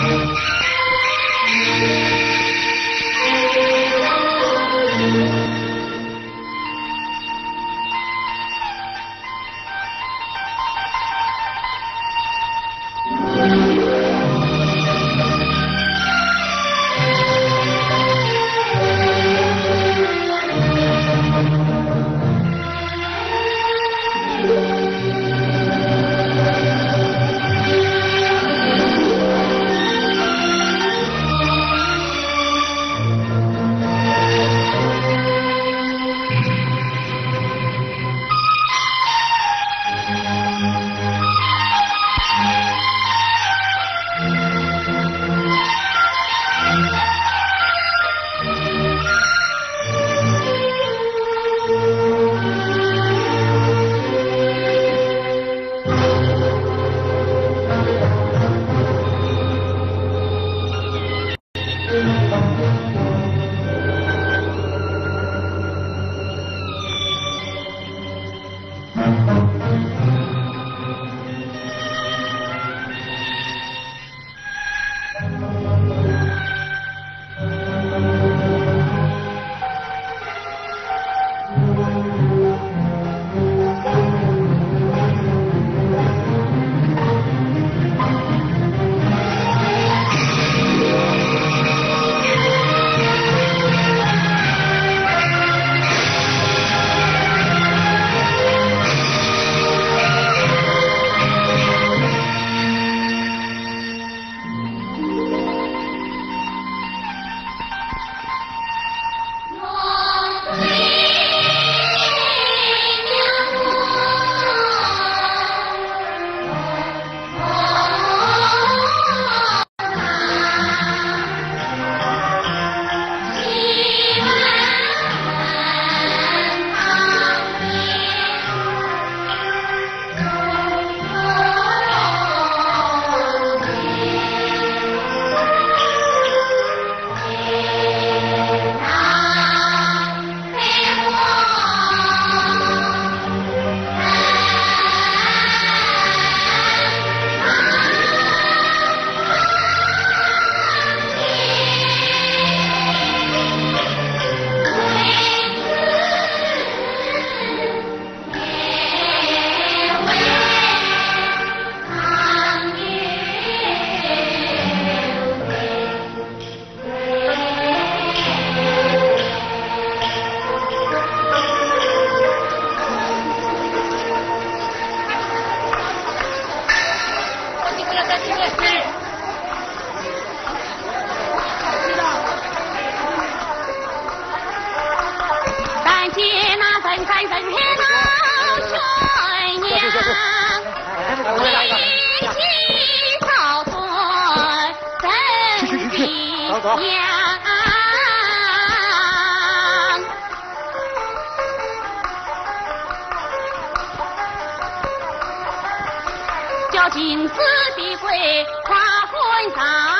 叫金子的贵跨婚上。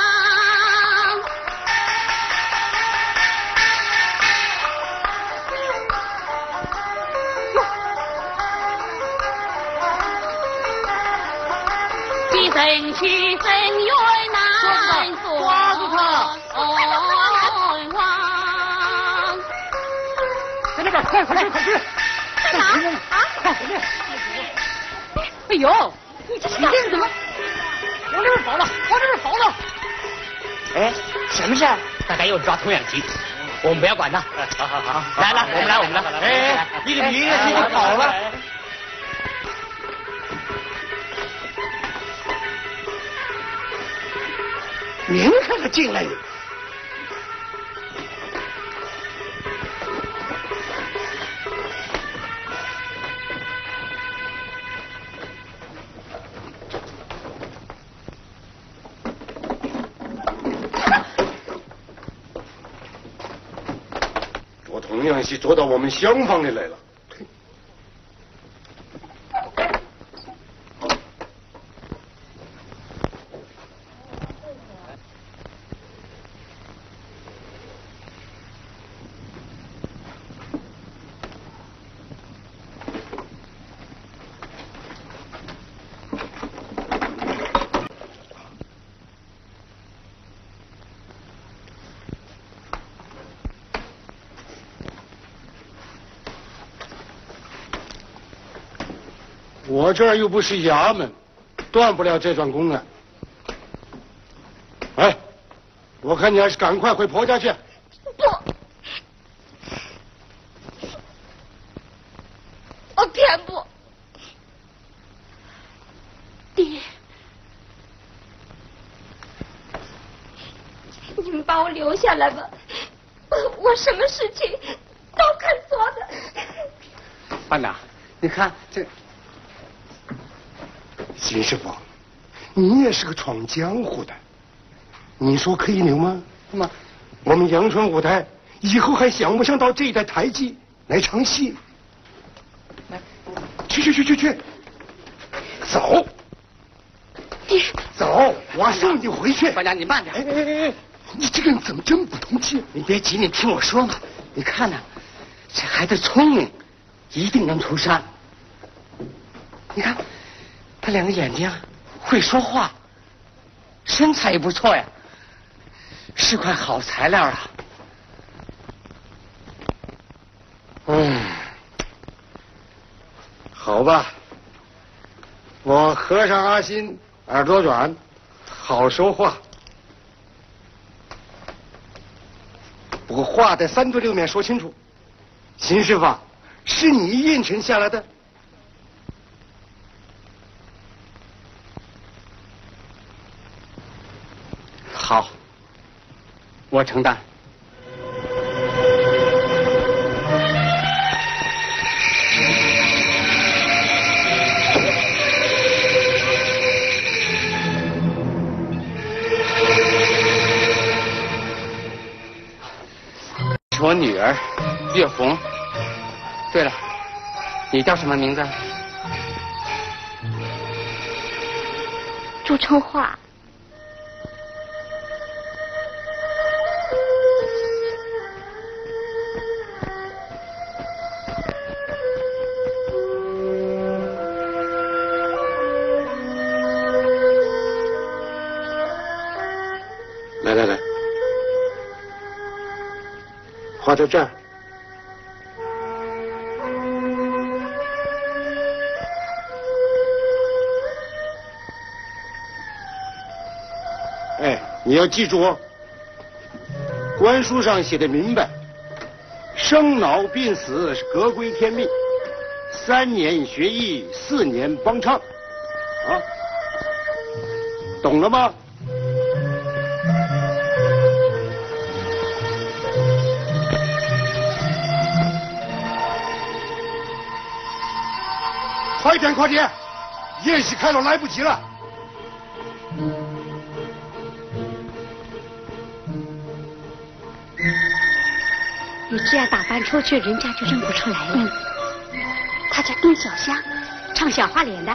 一生去生缘难做， 抓住他！在那边，快去！ 干啥啊？ 快回来！ 哎呦，你这是干什么？ 往这边跑了！ 哎，什么事？大家又抓童养媳，我们不要管他。好，来，我们来。 哎，你的名人就跑了。您看看进来的。 做童养媳做到我们厢房里来了。 我这儿又不是衙门，断不了这桩公案。哎，我看你还是赶快回婆家去。 不，我偏不。爹，你们把我留下来吧，我什么事情都肯做的。 班长，你看这。 秦师傅，你也是个闯江湖的，你说可以留吗？ 那么， 我们阳春舞台以后还想不想到这一代台记来唱戏？ 来， 去，走， 爹， 走，我送你回去。 班长，你慢点。 哎，你这个人怎么这么不通气？ 你别急，你听我说嘛。你看呐，这孩子聪明，一定能出山。你看。他两个眼睛会说话，身材也不错呀，是块好材料啊。 好吧，我和尚阿新耳朵软，好说话，不过话得三对六面说清楚。秦师傅，是你应承下来的。 好，我承担。是我女儿岳红。对了，你叫什么名字？ 朱春华。 来，画在这儿。哎，你要记住哦，官书上写的明白，生老病死是各归天命，3年学艺，4年帮唱，啊，懂了吗？快点！宴席开了，来不及了。 你这样打扮出去，人家就认不出来了。他叫丁小香，唱小花脸的。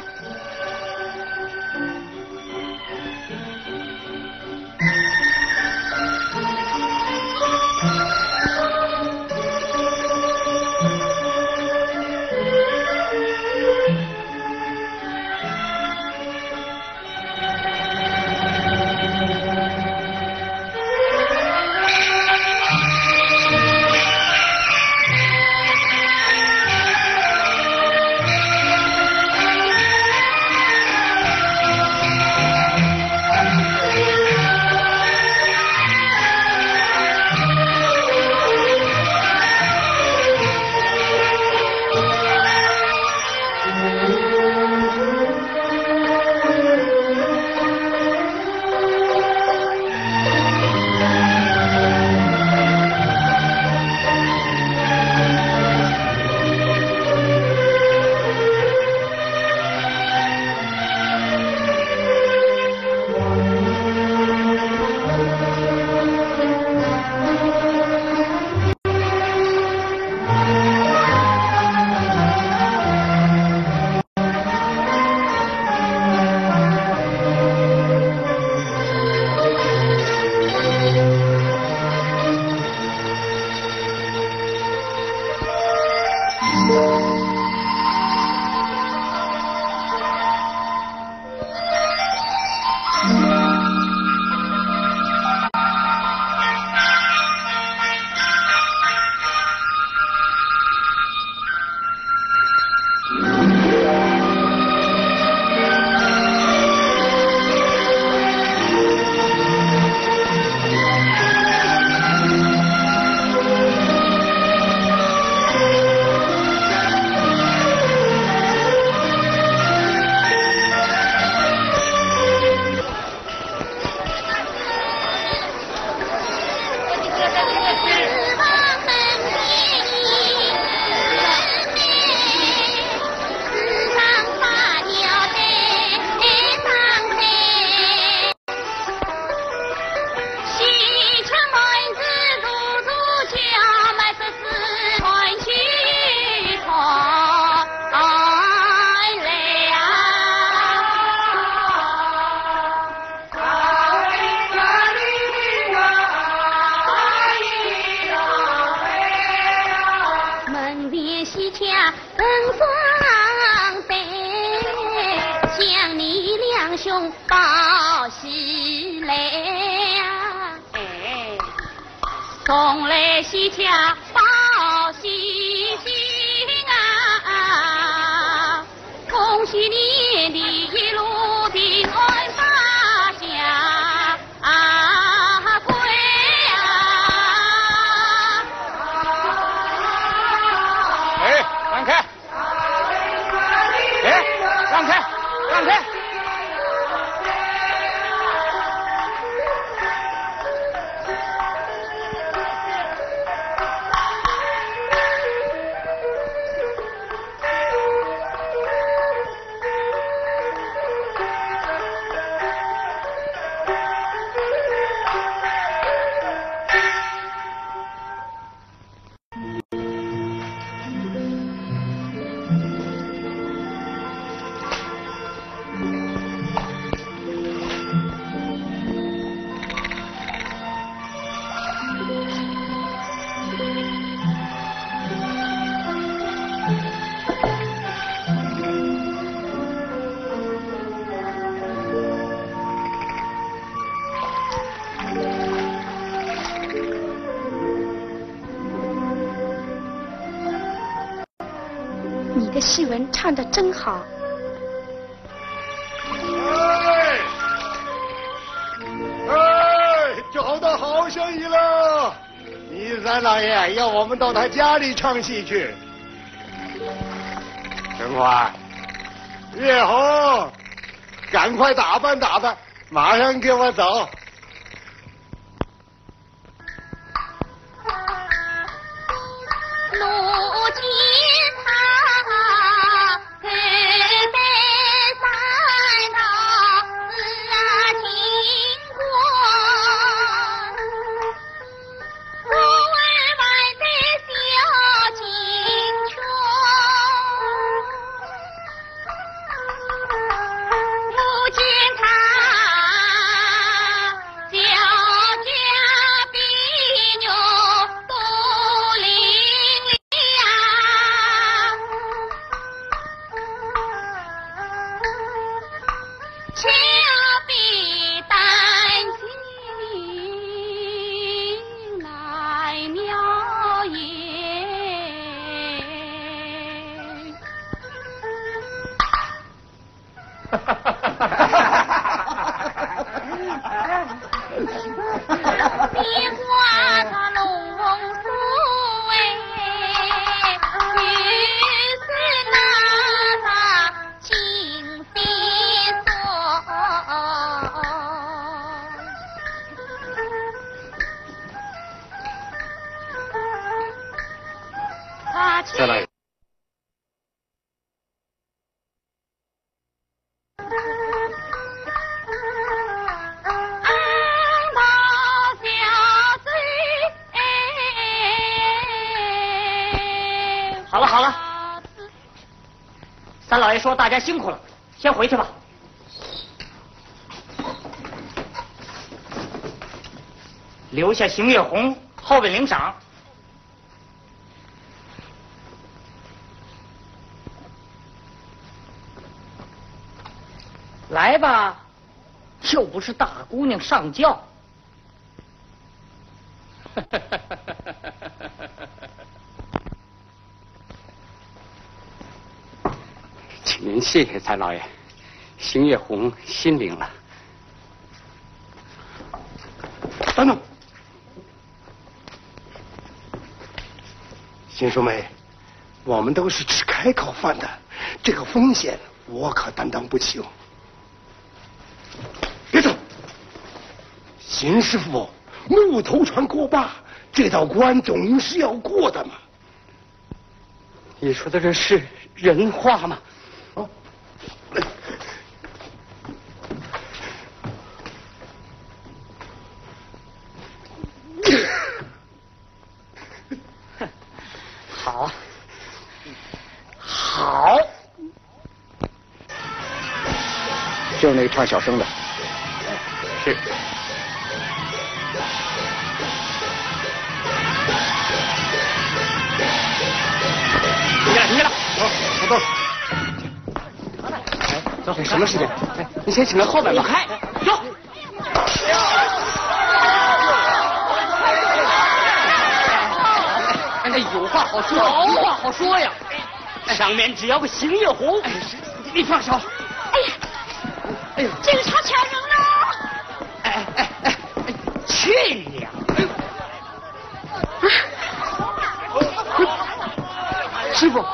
喜来呀，送来喜家报喜信啊，恭喜你的一路平安发家归啊！ 哎，让开！哎，让开！让开！ 你的戏文唱得真好。 找到好生意了！倪三老爷要我们到他家里唱戏去。等会儿，月红，赶快打扮打扮，马上跟我走。 路见他黑白三道子经过，故而万代小金雀，路见他小家比牛都伶俐呀，峭壁丹青来妙言。别话他龙书哎，于是拿他情非所。他再来。 好了好了，三老爷说大家辛苦了，先回去吧。留下邢月红后边领赏。来吧，又不是大姑娘上轿。 请您谢谢三老爷，邢月红心领了。 等等，新淑梅，我们都是吃开口饭的，这个风险我可担当不起哦。别走，邢师傅，木头船过坝，这道关总是要过的嘛。 你说的这是人话吗？ 哦， 好，好， 就是那个唱小声的。 是。停下来！ 走，走。 走，什么事情？哎，你先请到后边吧。 开，走。 好说，无话好说呀。 上面只要个星月红， 你放手。 哎呀， 哎呦， 警察抢人了！ 去娘！ 师傅，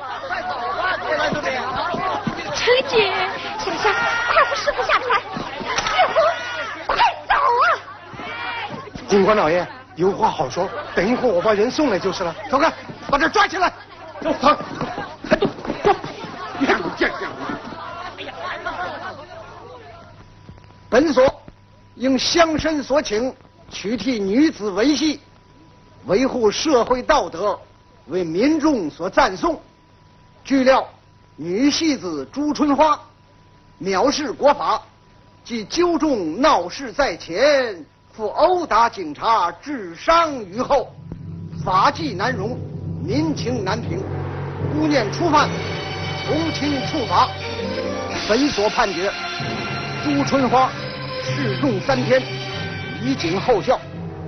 陈姐，小香，快扶师傅下船！月红，快走啊！ 警官老爷，有话好说，等一会儿我把人送来就是了。走开，把这抓起来！走，还动，走！你看你这样！本所应乡绅所请，取缔女子为戏，维护社会道德，为民众所赞颂。据料，女戏子朱春花藐视国法，即纠众闹事在前，复殴打警察，致伤于后，法纪难容，民情难平，姑念初犯，从轻处罚。本所判决，朱春花示众3天，以警后效。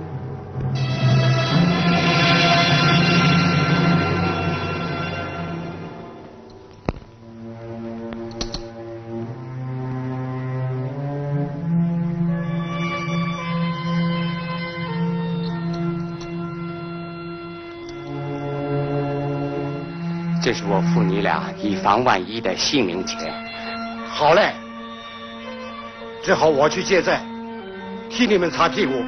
这是我付你俩以防万一的性命钱。 好嘞，只好我去借债，替你们擦屁股。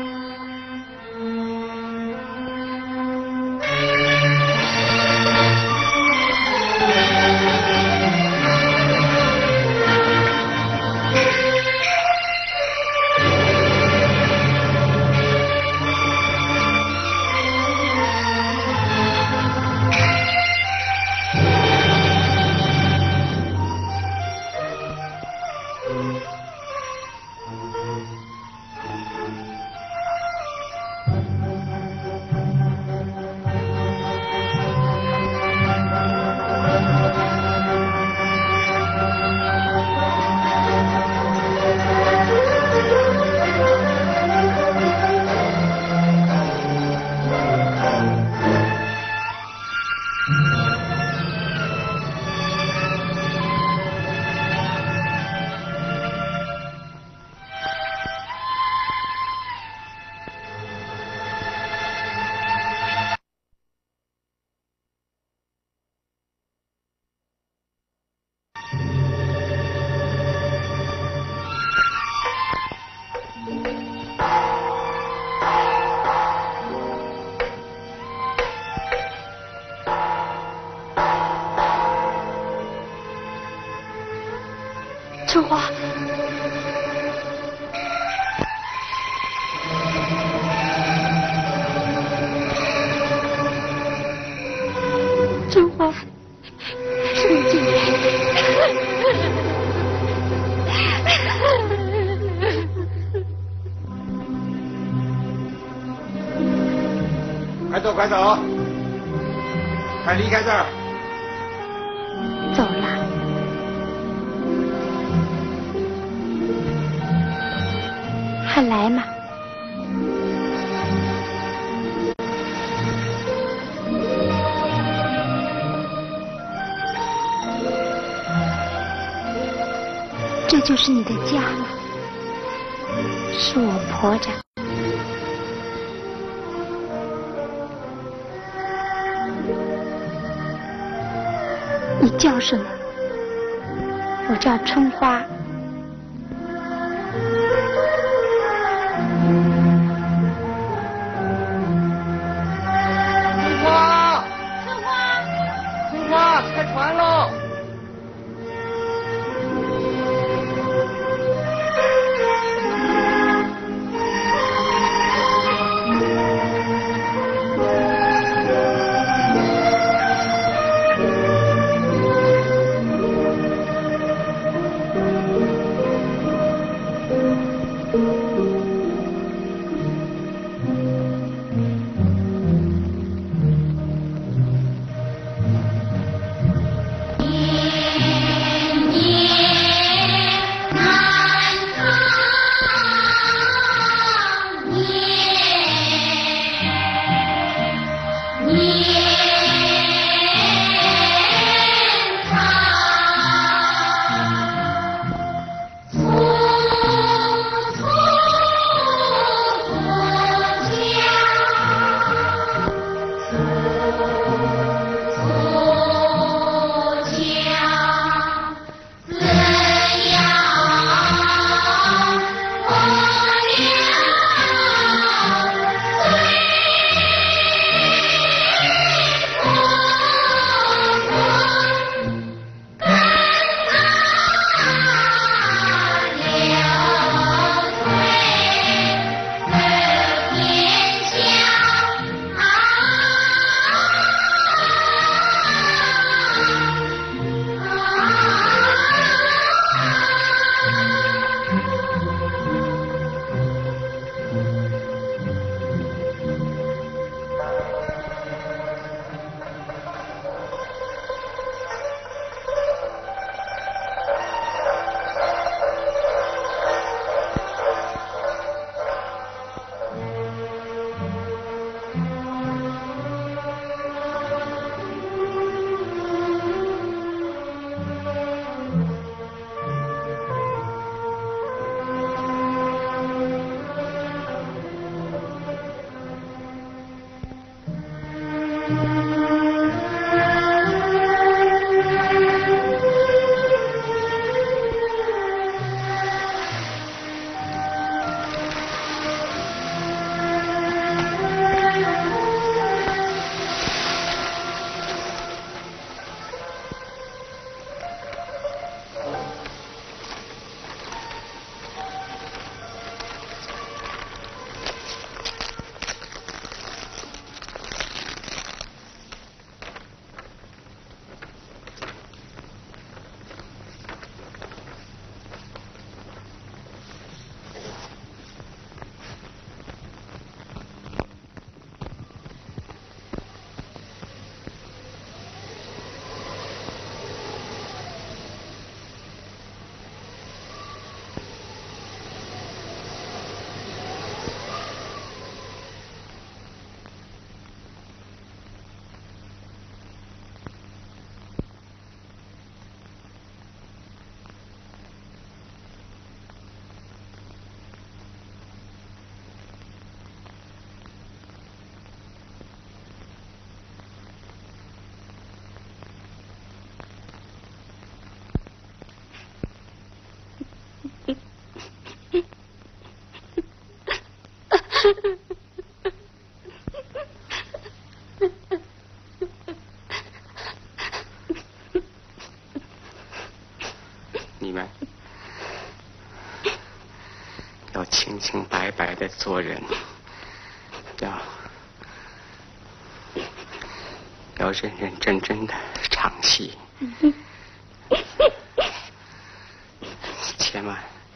春花，春花，圣姐， 快走，快走，快离开这儿！ 走了。还来吗？这就是你的家吗？是我婆家。你叫什么？我叫春花。 开船喽！ 年你们要清清白白的做人，要认认真真的唱戏，千万。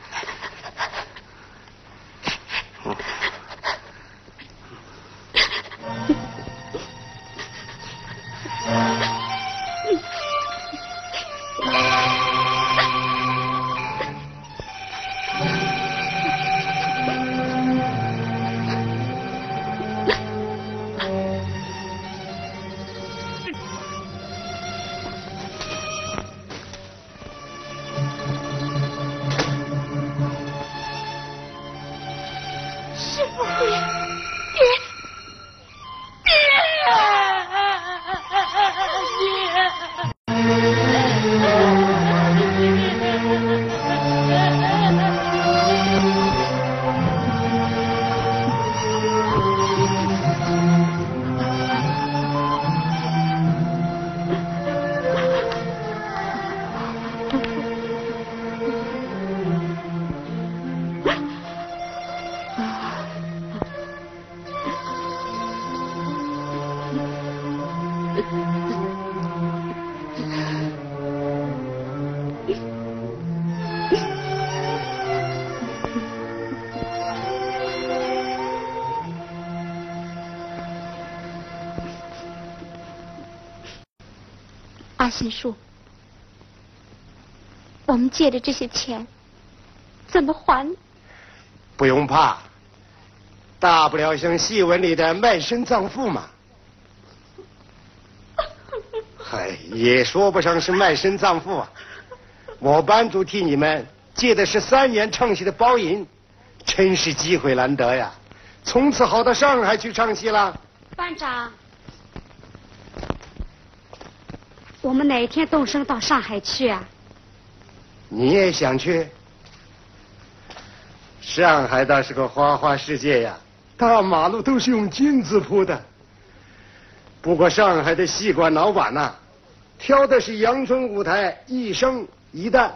阿信树，我们借的这些钱怎么还？ 不用怕，大不了像戏文里的卖身葬父嘛。嗨，也说不上是卖身葬父啊。我班主替你们借的是3年唱戏的包银，真是机会难得呀！从此好到上海去唱戏了。 班长，我们哪一天动身到上海去啊？ 你也想去？上海倒是个花花世界呀，大马路都是用金子铺的。不过上海的戏馆老板呐，挑的是阳春舞台，一生一旦。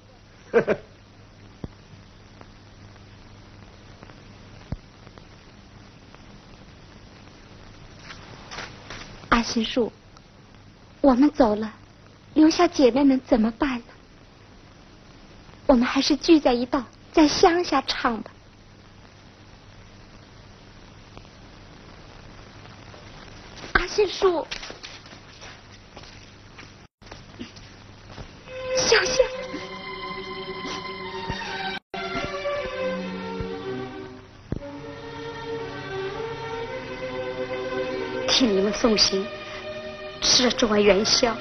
阿信树，我们走了，留下姐妹们怎么办呢？我们还是聚在一道，在乡下唱吧。阿信树，小香，替你们送行，吃了这碗元宵。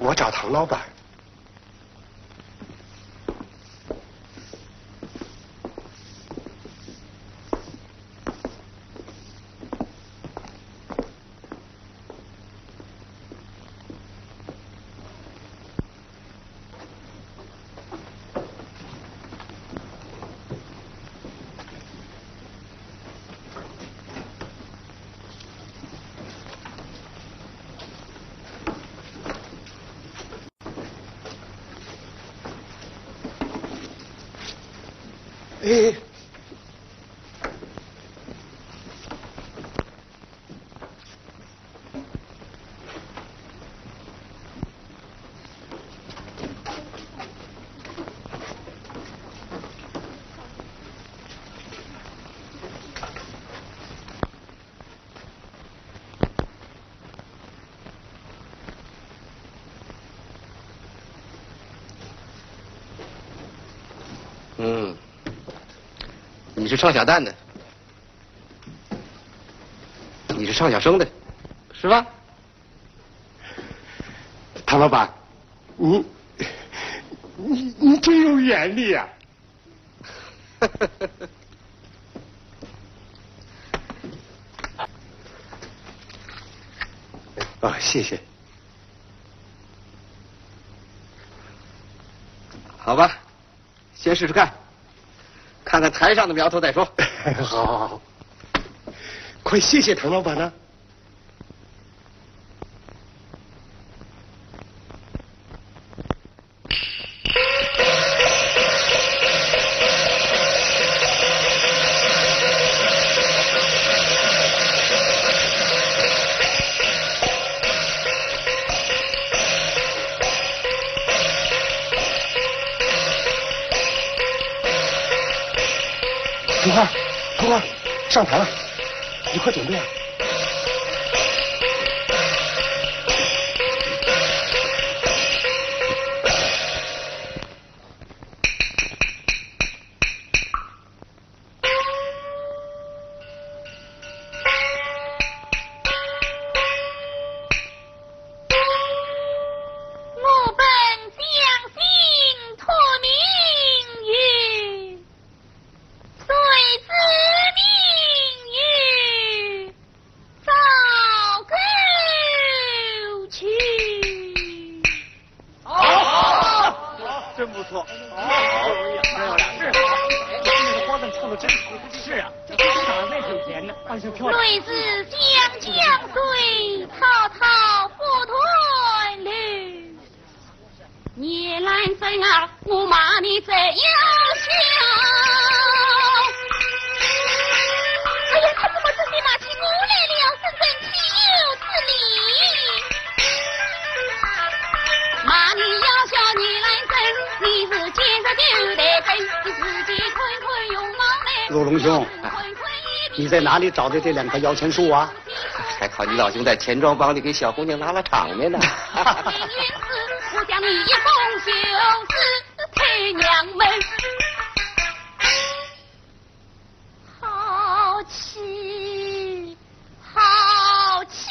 我找唐老板。哎， 你是上小蛋的，你是上小生的，是吧？ 唐老板，你真有眼力啊！啊，谢谢。 好吧，先试试看，看看台上的苗头再说。 好，快谢谢唐老板呢。童花，上台了，你快准备啊！ 类似湘江水，滔滔不断流。夜阑深儿，我骂你这样笑。哎呀，他怎么直接骂起我来了？真正岂有此理！骂你要笑你来真，你是见着就得真，你自己坤坤用脑来。 陆龙兄，你在哪里找的这2棵摇钱树啊？ 还靠你老兄在钱庄帮你给小姑娘拉了场面呢。 我将你一封休诗陪娘们。好气，好气！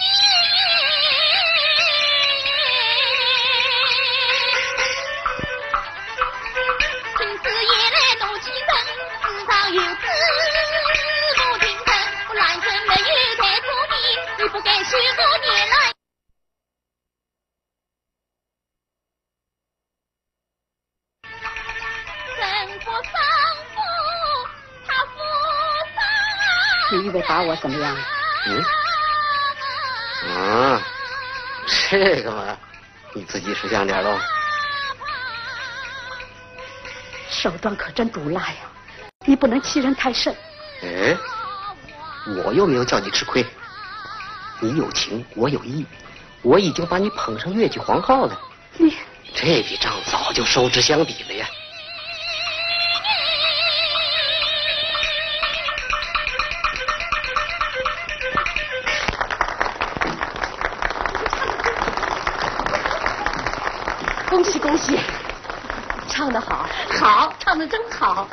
平时夜来怒气沉，世上有知不听真，我兰村没有太出名，你不该许多年来。 你以为把我怎么样？ 这个嘛，你自己识相点喽。 手段可真毒辣呀！你不能欺人太甚。 哎，我又没有叫你吃亏。你有情，我有义，我已经把你捧上越剧皇后了。 你这笔账早就收支相抵了呀。 恭喜恭喜，唱得好，好，唱得真好。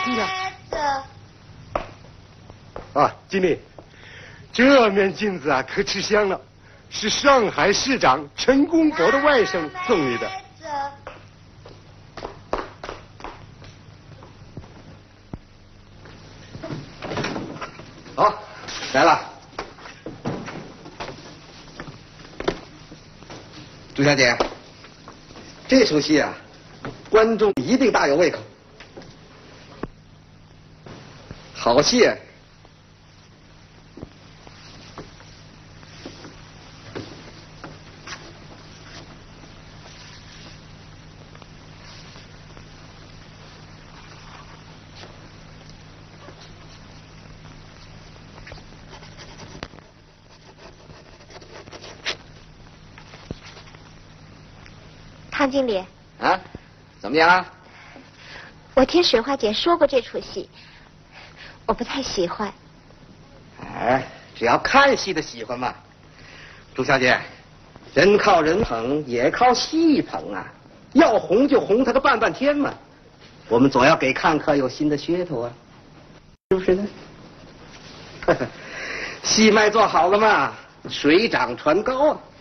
听着。 啊，经理，这面镜子啊可吃香了，是上海市长陈公博的外甥送你的。 好，来了。朱小姐，这出戏啊，观众一定大有胃口。好戏啊！ 汤经理， 啊，怎么样？ 我听水花姐说过这出戏，我不太喜欢。 哎，只要看戏的喜欢嘛。朱小姐，人靠人捧，也靠戏捧啊。要红就红它个半半天嘛。我们总要给看客有新的噱头啊，是不是呢？戏脉做好了嘛，水涨船高啊。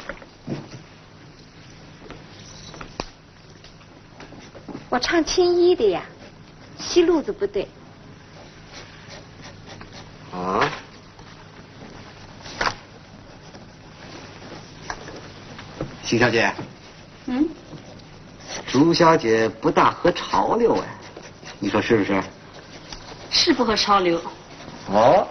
我唱青衣的呀，戏路子不对。 啊？邢小姐。 嗯。 朱小姐不大合潮流哎，你说是不是？ 是不合潮流。 哦。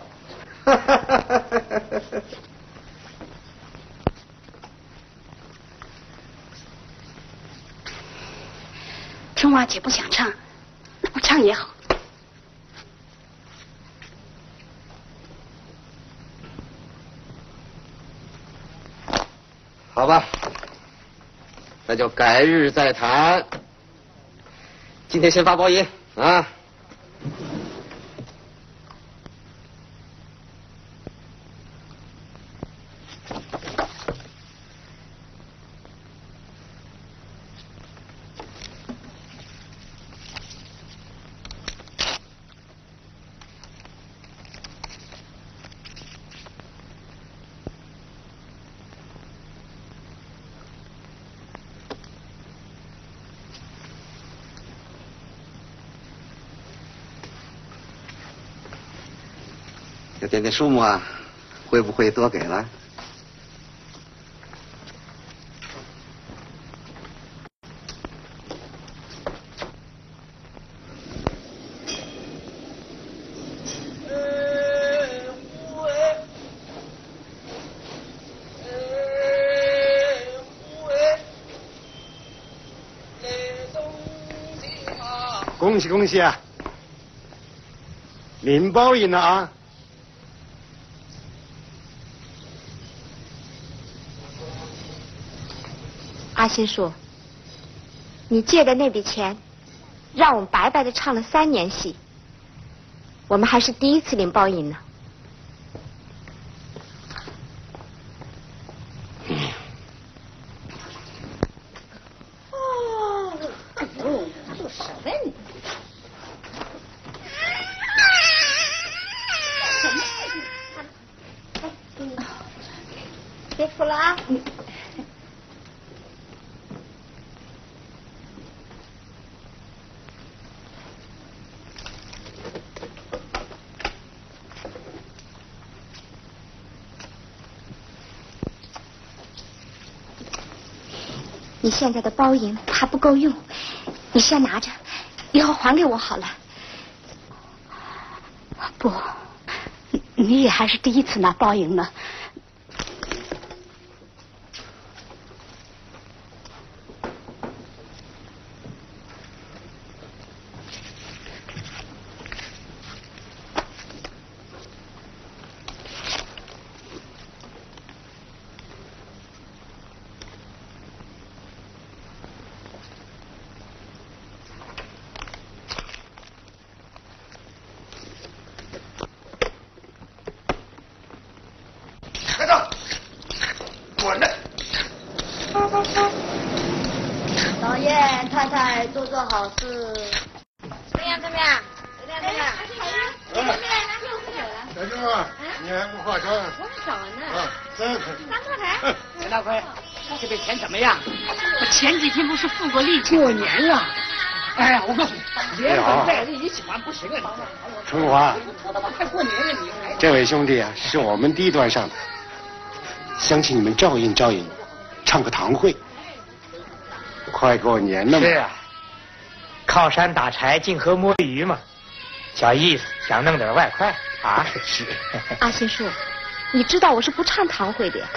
春花姐不想唱，那不唱也好。 好吧，那就改日再谈。今天先发包银啊。这点点数目啊，会不会多给了？ 恭喜恭喜啊！领包银了啊！ 阿新叔，你借的那笔钱，让我们白白的唱了3年戏，我们还是第一次领包银呢。 做什么你？什么？别哭了啊！ 你现在的包银还不够用，你先拿着，以后还给我好了。 不，你也还是第一次拿包银呢。 老爷太太做好事， 怎么样？ 化妆。 我少呢。 三个台。 陈大奎，这边钱怎么样？ 我前几天不是付过利息？ 过年了。哎呀，我告诉你，连本带利一起还不行啊！ 春华， 快过年了，你还这位兄弟啊，是我们低端上的，想请你们照应照应，唱个堂会。快过年了嘛。 是啊，靠山打柴，近河摸鱼嘛，小意思，想弄点外快啊。 是。 阿新叔，你知道我是不唱堂会的呀。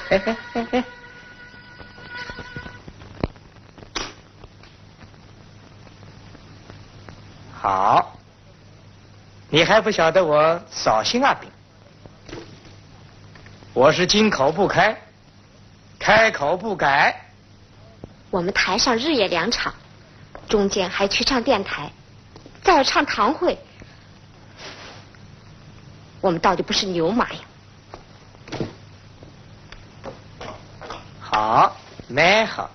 好，你还不晓得我扫兴啊饼？我是金口不开，开口不改。 我们台上日夜2场，中间还去唱电台，再要唱堂会，我们到底不是牛马呀？ 好，蛮好。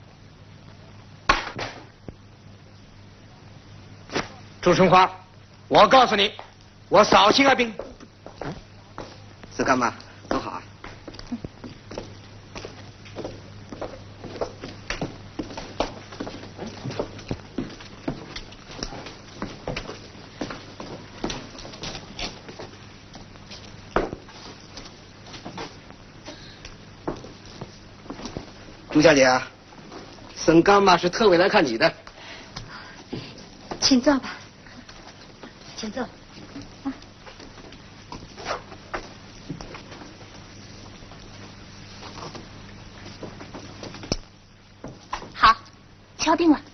朱春花，我告诉你，我扫兴啊兵。 是干嘛？多好啊！朱小姐啊，沈干妈是特委来看你的。 请坐吧，请坐。 好，敲定了。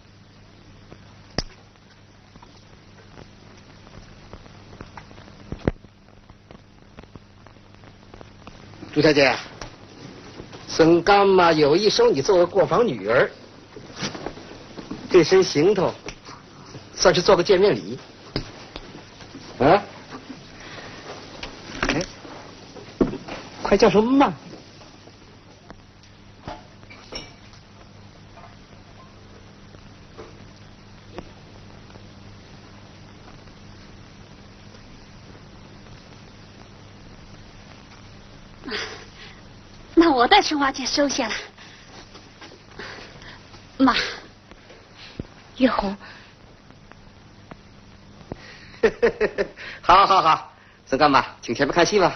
朱小姐，沈干妈有意收你做个过房女儿，这身行头算是做个见面礼。啊？哎，快叫什么嘛？ 那我代春华姐收下了。妈， 月红。 好，好，好，沈干妈，请前面看戏吧。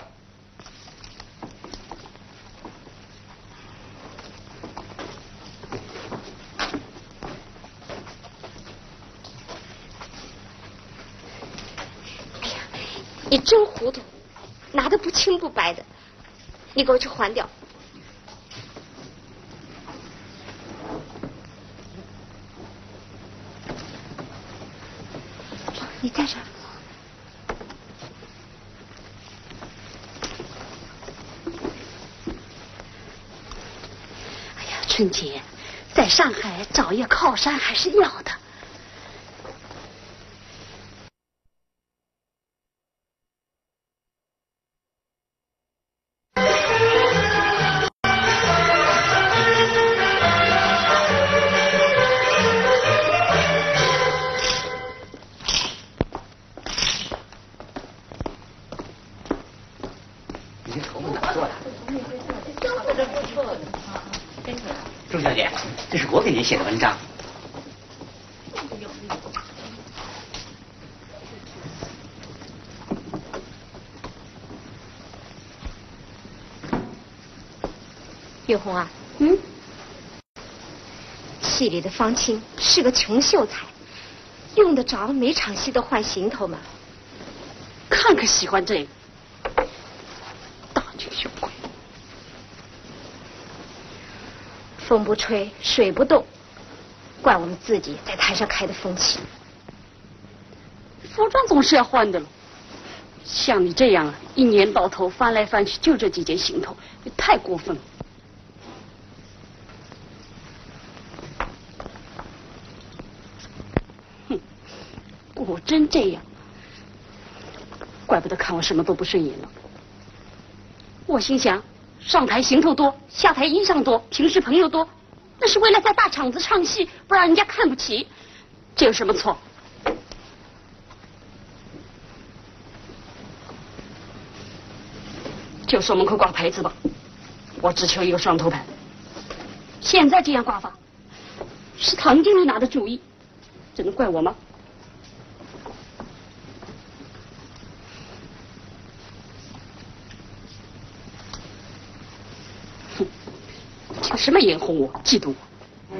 哎呀，你真糊涂，拿的不清不白的，你给我去还掉。你在这儿。 哎呀，春姐，在上海找一个靠山还是要的。 朱小姐，这是我给您写的文章。 月红啊，戏里的方青是个穷秀才，用得着每场戏都换行头吗？ 看可喜欢这个，大惊小怪。 风不吹，水不动，怪我们自己在台上开的风气。 服装总是要换的了，像你这样一年到头翻来翻去就这几件行头，也太过分了。哼，果真这样，怪不得看我什么都不顺眼了。我心想，上台行头多，下台衣裳多，平时朋友多，那是为了在大场子唱戏，不让人家看不起，这有什么错？ 就说门口挂牌子吧，我只求一个双头牌。现在这样挂法，是唐经理拿的主意，这能怪我吗？哼，凭什么眼红我，嫉妒我？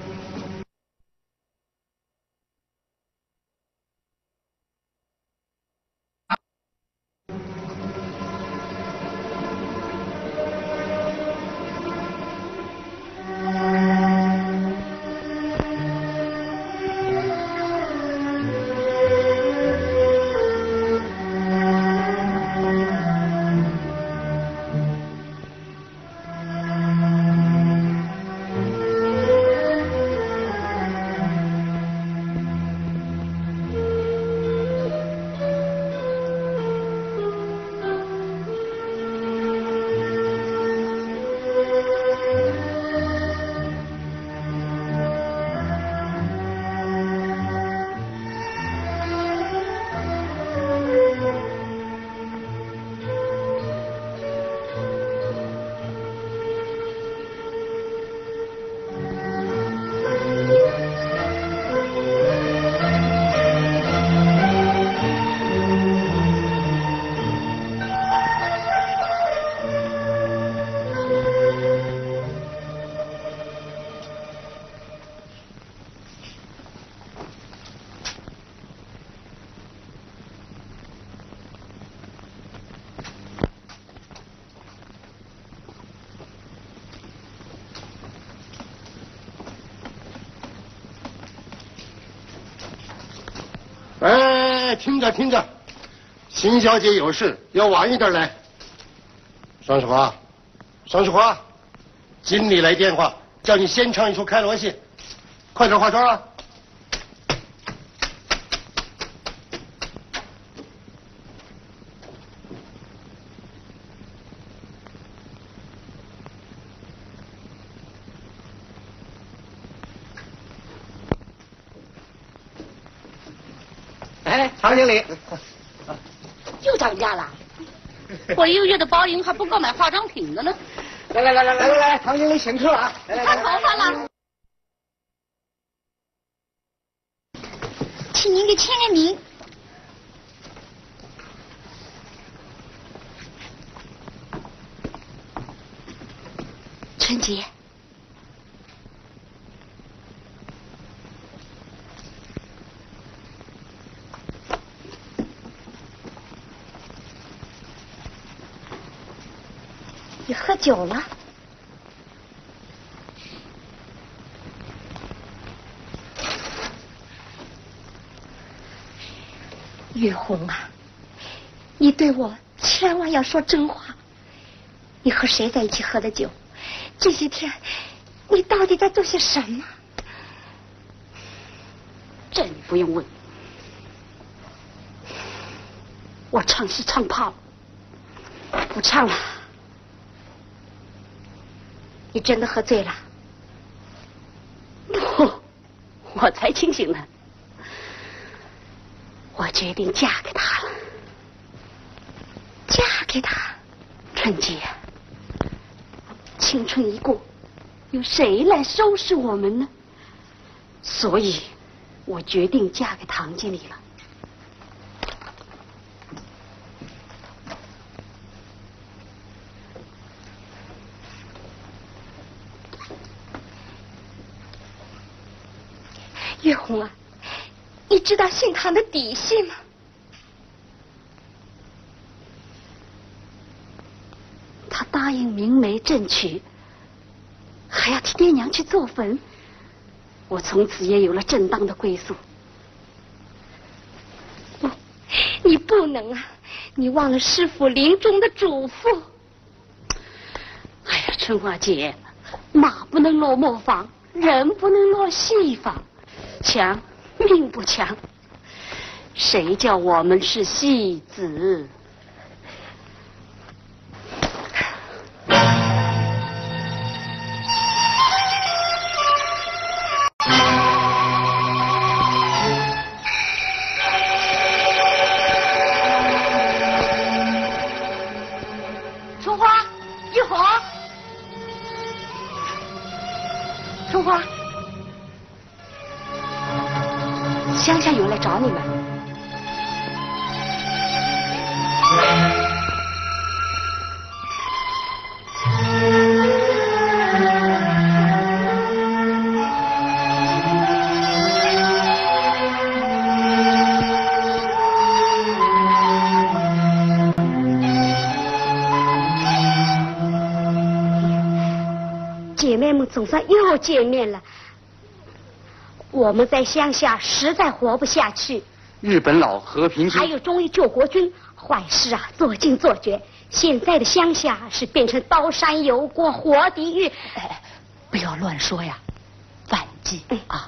哎，听着听着，邢小姐有事，要晚一点来。双世华，双世华，经理来电话，叫你先唱一出开罗戏，快点化妆啊！ 哎，唐经理， 又涨价了，我一个月的包银还不够买化妆品的呢。 来，唐经理请客啊！ 烫头发了， 请您给签个名。春节。你喝酒了？月红啊，你对我千万要说真话。你和谁在一起喝的酒？这些天你到底在做些什么？ 这你不用问。我唱戏唱怕了，不唱了。 你真的喝醉了？ 不，我才清醒呢。我决定嫁给他了。 嫁给他？ 春姐，青春一过，由谁来收拾我们呢？所以，我决定嫁给唐经理了。 月红啊，你知道姓唐的底细吗？ 他答应明媒正娶，还要替爹娘去做坟，我从此也有了正当的归宿。 不，你不能啊！你忘了师傅临终的嘱咐。 哎呀，春花姐，马不能落磨坊，人不能落戏坊。强命不强，谁叫我们是戏子？ 春找你们。姐妹们总算又见面了。我们在乡下实在活不下去， 日本佬和平军， 还有忠义救国军，坏事啊做尽做绝。现在的乡下是变成刀山油锅活地狱。 不要乱说呀，反击啊！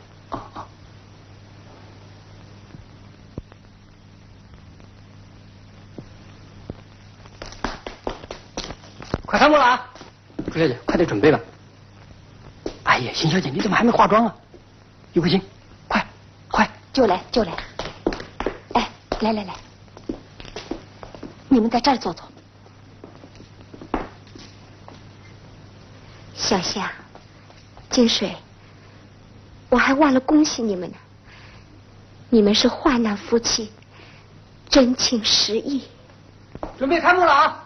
快开幕了啊！朱小姐，快点准备吧。哎呀，邢小姐，你怎么还没化妆啊？于桂清，快， 就来。哎，来，你们在这儿坐坐。 小夏、金水，我还忘了恭喜你们呢。你们是患难夫妻，真情实意。 准备开幕了啊！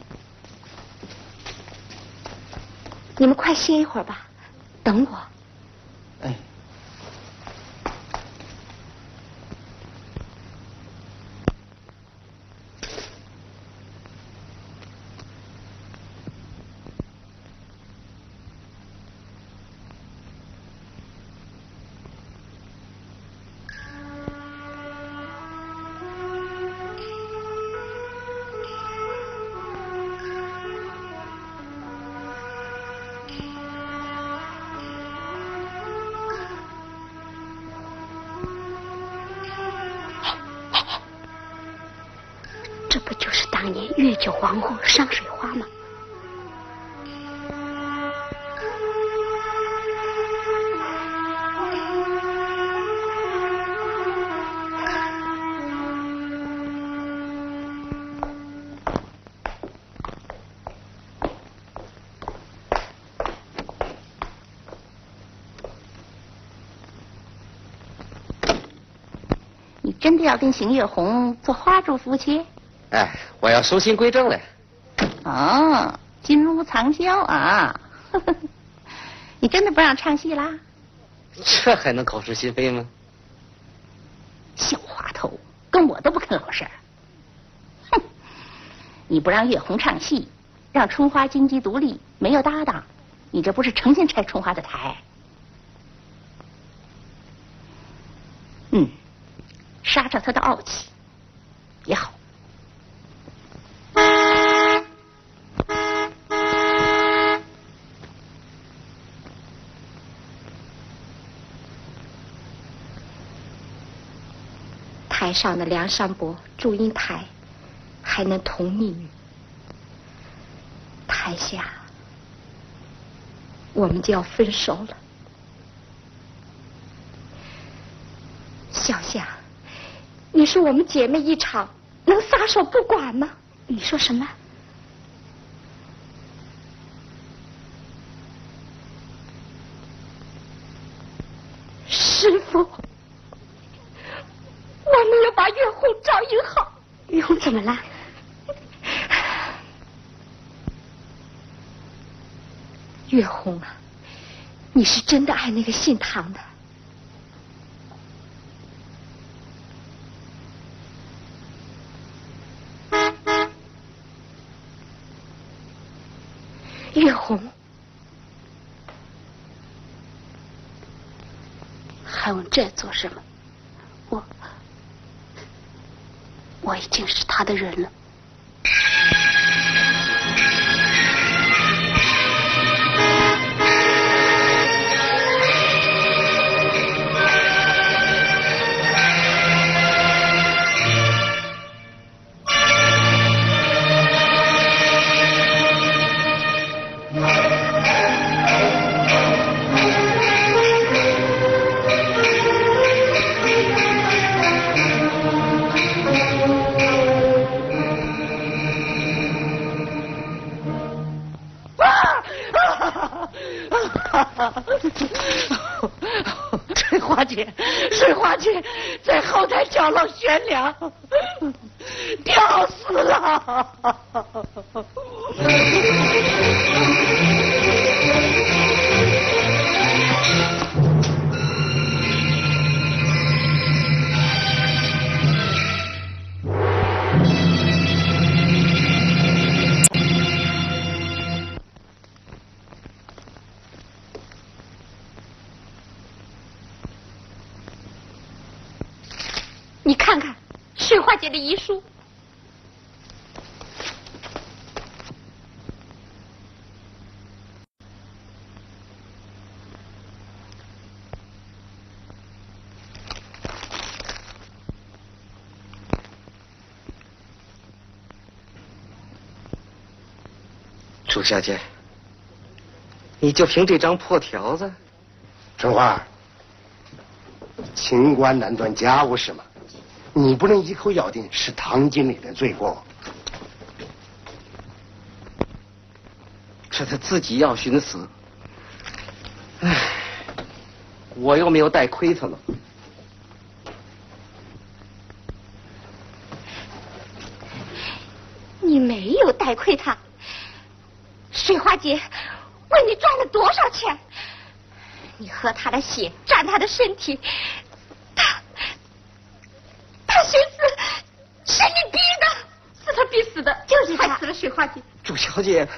你们快歇一会儿吧，等我。 哎。 这不就是当年月酒皇后上水花吗？ 你真的要跟邢月红做花烛夫妻？ 哎，我要收心归正了。 哦，金屋藏娇啊！你真的不让唱戏啦？ 这还能口是心非吗？ 小滑头，跟我都不肯老实。哼！你不让月红唱戏，让春花金鸡独立，没有搭档，你这不是成心拆春花的台？杀着他的傲气也好。 台上的梁山伯、祝英台还能同命运，台下我们就要分手了。小夏，你说我们姐妹一场能撒手不管吗？ 你说什么？ 师傅，我们要把月红照应好。 月红怎么了？ 月红啊，你是真的爱那个姓唐的。月红， 还问这做什么？我已经是他的人了。 翠花姐，是水花姐在后台着了悬梁，吊死了。你看看水花姐的遗书。 朱小姐，你就凭这张破条子？ 春花，清官难断家务事嘛，你不能一口咬定是唐经理的罪过。 这他自己要寻死，唉，我又没有带亏他了。 你没有带亏他，水花姐为你赚了多少钱？你喝他的血，沾他的身体，他寻死是你逼的， 是他逼死的， 就是他害死了水花姐。 朱小姐，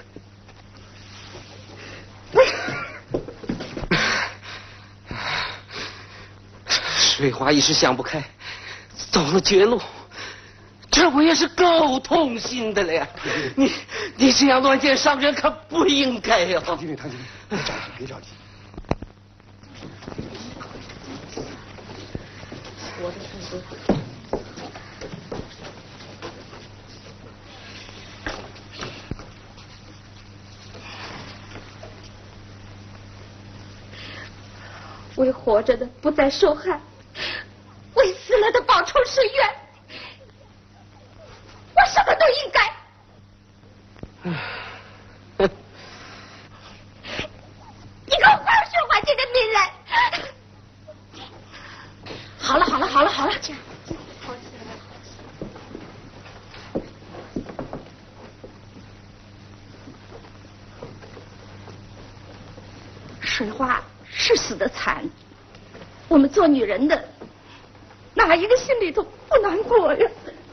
水花一时想不开，走了绝路，这我也是够痛心的了呀！你这样乱箭伤人，可不应该呀！ 唐经理，别着急，别着急。 为活着的不再受害，为死了的报仇伸冤，我什么都应该。你给我放水花姐的命来！ 好了， 水花是死的惨，我们做女人的哪一个心里头不难过呀？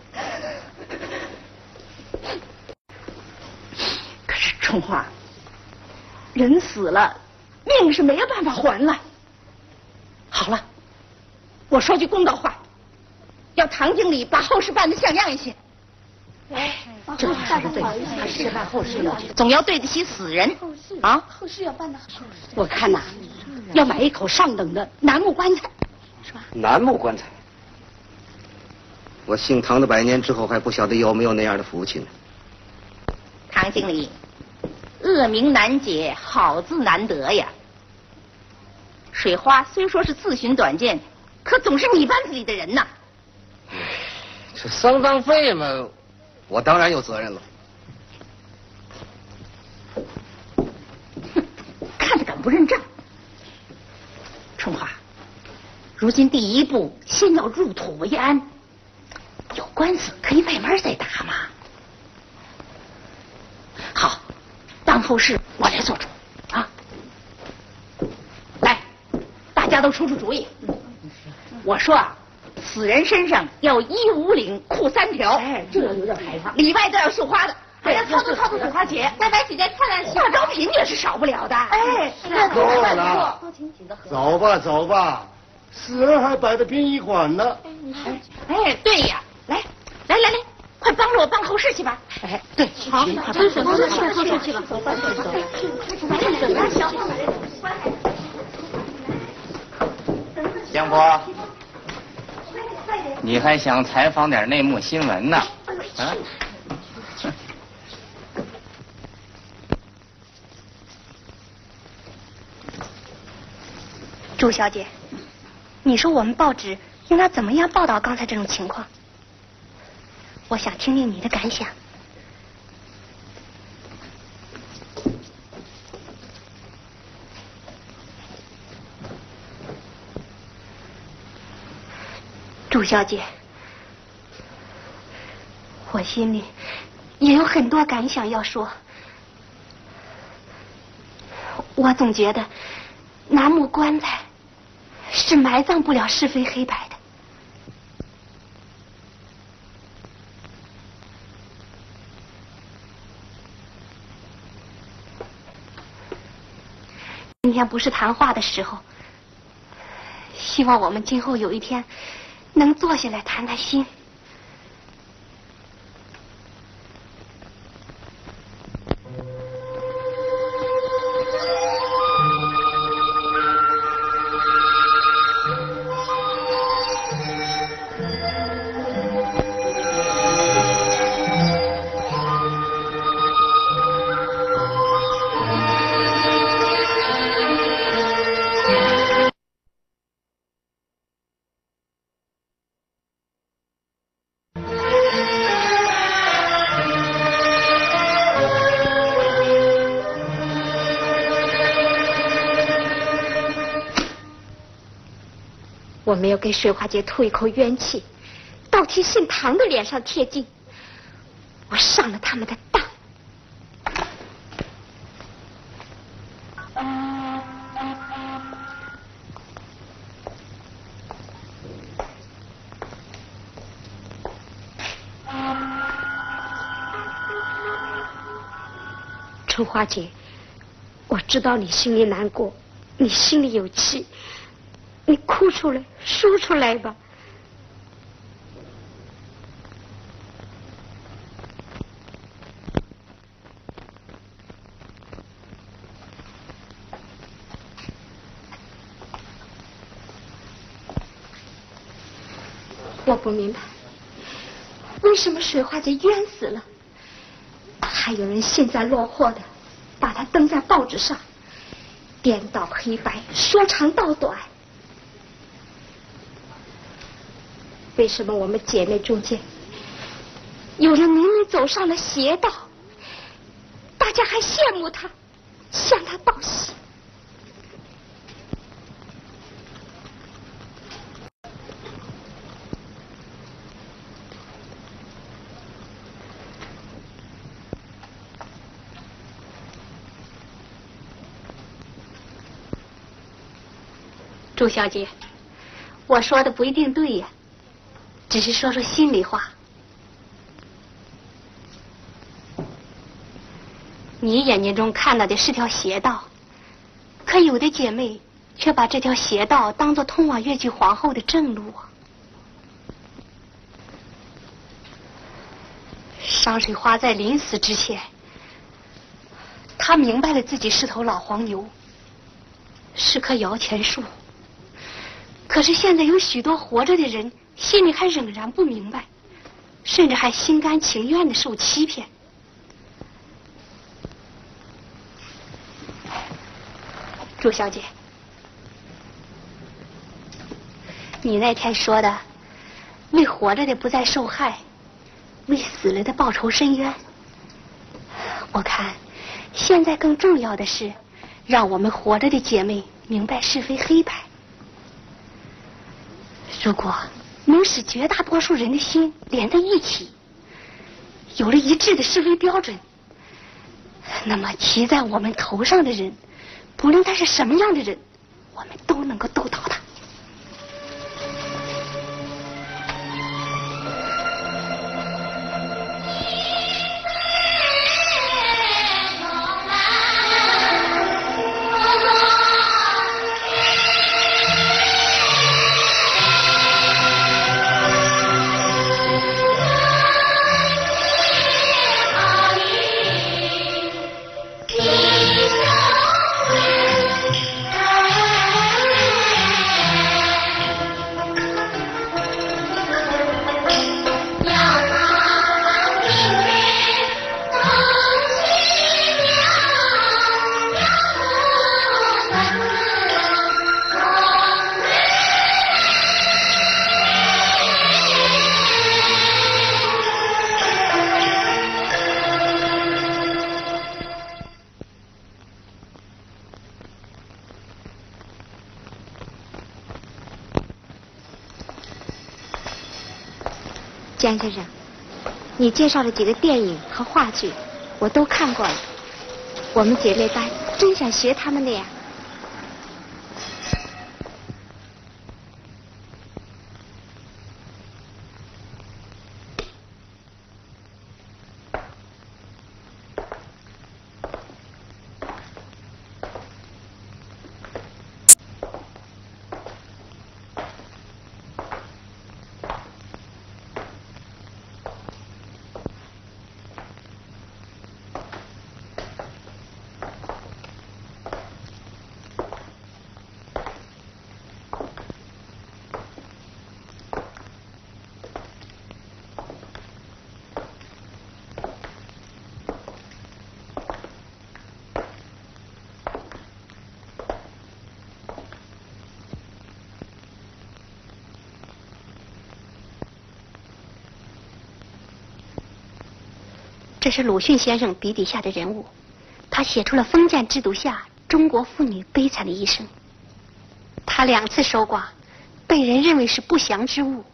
可是春花，人死了，命是没有办法还了。好了，我说句公道话，要唐经理把后事办得像样一些。 这还是对的，事办后事了，总要对得起死人啊！ 后事要办得好。 我看呐，要买一口上等的楠木棺材，是吧？ 楠木棺材，我姓唐的100年之后还不晓得有没有那样的福气呢。 唐经理，恶名难解，好字难得呀。水花虽说是自寻短见，可总是你班子里的人呐。 这丧葬费嘛，我当然有责任了。 看着敢不认账。春花，如今第一步先要入土为安，有官司可以外面再打嘛。好，当后事我来做主啊！来，大家都出主意。我说啊，死人身上要衣5领裤3条，这有点害怕，里外都要绣花的。还要操作水花姐，再摆几件漂亮大招品也是少不了的。 够了，走吧，死人还摆着殡仪馆呢。 对呀，来，快帮着我办后事去吧。对，好，快办后事去吧。 江波，你还想采访点内幕新闻呢？啊？ 朱小姐，你说我们报纸应该怎么样报道刚才这种情况？我想听听你的感想。 小姐，我心里也有很多感想要说。我总觉得楠木棺材是埋葬不了是非黑白的。今天不是谈话的时候，希望我们今后有一天能坐下来谈谈心。我没有给水花姐吐一口冤气，倒替姓唐的脸上贴金，我上了他们的当。春花姐，我知道你心里难过，你心里有气，你哭出来，说出来吧。我不明白，为什么水花姐冤死了，还有人幸灾乐祸的把她登在报纸上，颠倒黑白，说长道短。为什么我们姐妹中间有人明明走上了邪道，大家还羡慕她，向她道喜？朱小姐，我说的不一定对呀，只是说说心里话。你眼睛中看到的是条邪道，可有的姐妹却把这条邪道当作通往越剧皇后的正路啊。商水花在临死之前，她明白了自己是头老黄牛，是棵摇钱树。可是现在有许多活着的人心里还仍然不明白，甚至还心甘情愿的受欺骗。朱小姐，你那天说的为活着的不再受害，为死了的报仇伸冤，我看现在更重要的是让我们活着的姐妹明白是非黑白。如果能使绝大多数人的心连在一起，有了一致的是非标准，那么骑在我们头上的人，不论他是什么样的人，我们都能够斗倒他。 江先生，你介绍了几个电影和话剧，我都看过了。我们姐妹班真想学他们那样。 这是鲁迅先生笔底下的人物，他写出了封建制度下中国妇女悲惨的一生。他2次守寡，被人认为是不祥之物。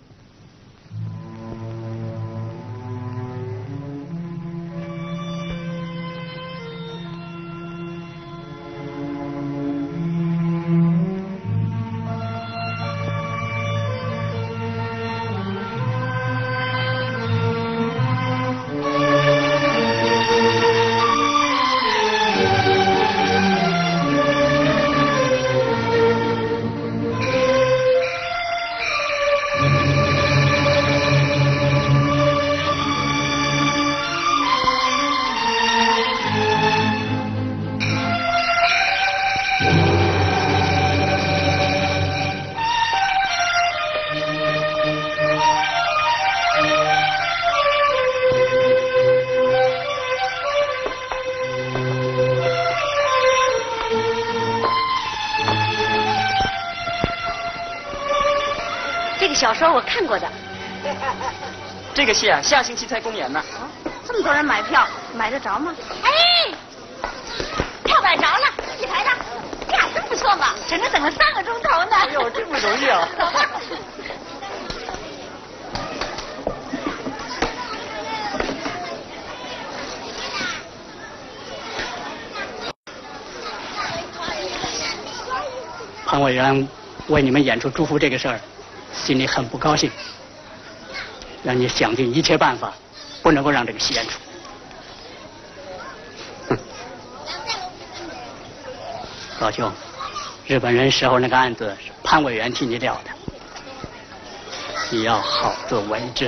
小说我看过的。 这个戏啊，下星期才公演呢。 这么多人买票，买得着吗？ 哎，票买着了，一排的，呀，真不错嘛，整整等了3个钟头呢。 哎呦，真不容易啊！ 走吧。 潘委员为你们演出祝福这个事儿，心里很不高兴，让你想尽一切办法，不能够让这个戏演出。老兄，日本人时候那个案子是潘委员替你了的，你要好自为之。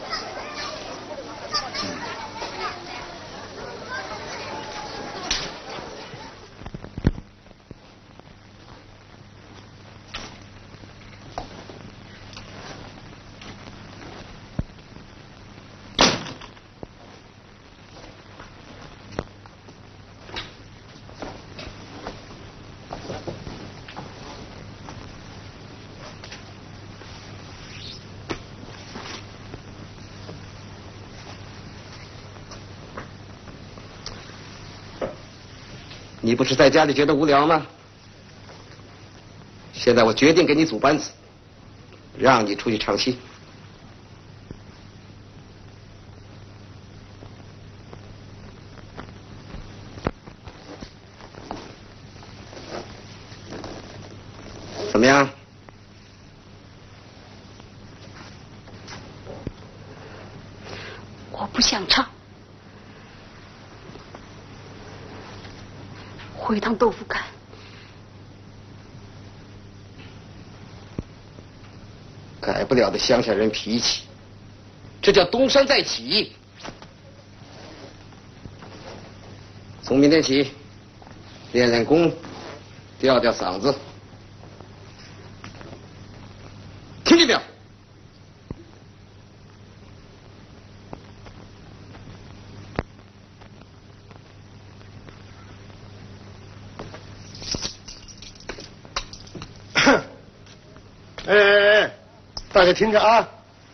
你不是在家里觉得无聊吗？现在我决定给你组班子，让你出去唱戏。怎么样？ 我不想唱。回趟豆腐干。 改不了的乡下人脾气，这叫东山再起。从明天起，练练功，调调嗓子，听见没有？ 大家听着啊，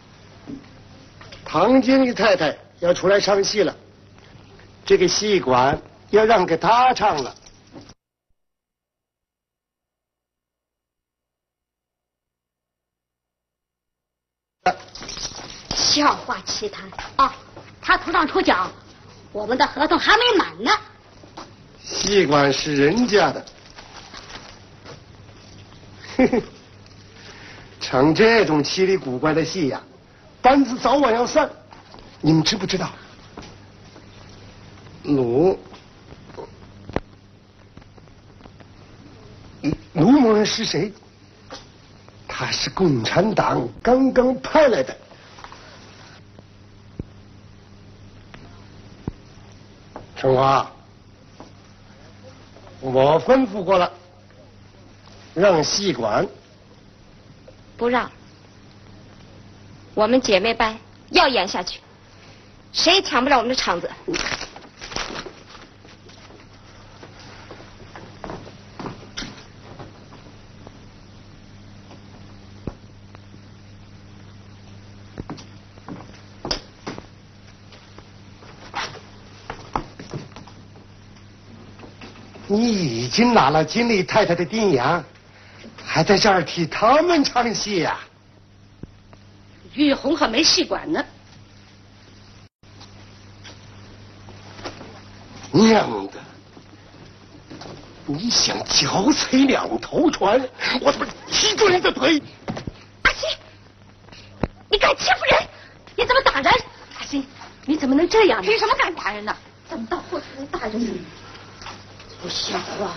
唐经理太太要出来唱戏了，这个戏馆要让给她唱了。 笑话奇谈啊！他头上抽奖，我们的合同还没满呢。 戏馆是人家的，嘿嘿，唱这种稀里古怪的戏呀，班子早晚要散。你们知不知道？卢某人是谁？他是共产党刚刚派来的。春华，我吩咐过了，让戏馆不让。我们姐妹班要演下去，谁也抢不了我们的场子。 你已经拿了经理太太的丁洋，还在这儿替他们唱戏呀？ 玉红还没戏馆呢。 娘的！你想脚踩两头船，我他妈踢住你的腿！ 阿星，你敢欺负人？你怎么打人？阿星，你怎么能这样呢？凭什么敢打人呢？怎么到后头来打人呢？不像话！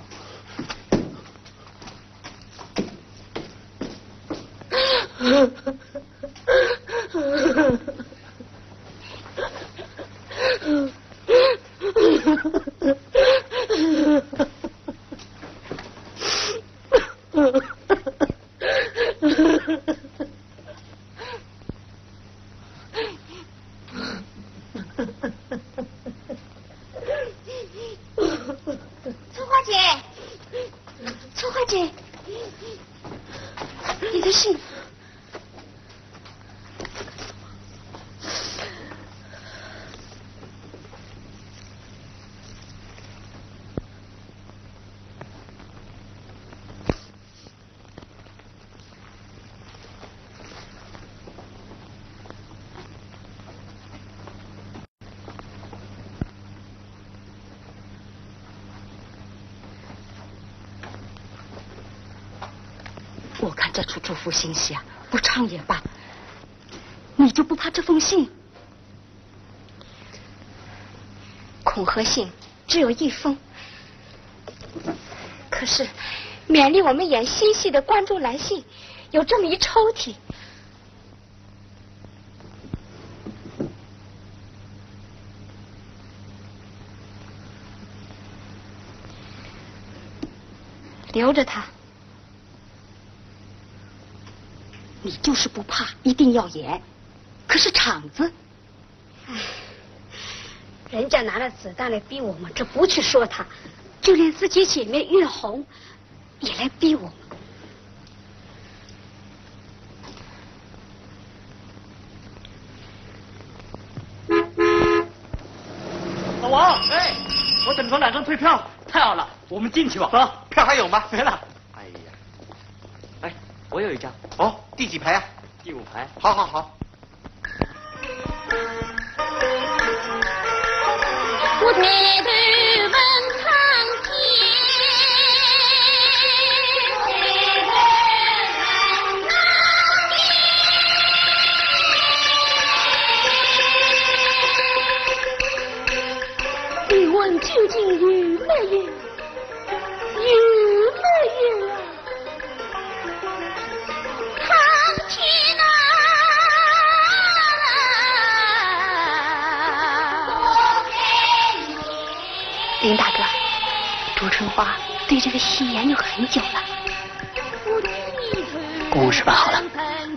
春花姐，你的信。 我看这出祝福信息啊，不唱也罢。你就不怕这封信？ 恐吓信只有一封，可是勉励我们演新戏的观众来信有这么一抽屉。留着它。 你就是不怕，一定要演。可是场子， 人家拿了子弹来逼我们，这不去说他， 就连自己姐妹月红也来逼我们。 老王，哎，我等着2张退票，太好了，我们进去吧。走， 票还有吗？ 没了。 哎呀， 哎，我有一张。 哦，第几排啊？ 第5排。 好好好。 我抬头问苍天， 你问究竟有没有？有没有啊？ 苍天啊！林大哥，朱春花对这个戏研究很久了。 公事办好了，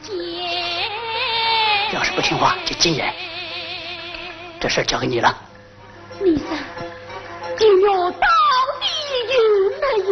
要是不听话就禁演，这事儿交给你了。 李三，今日到底有没有？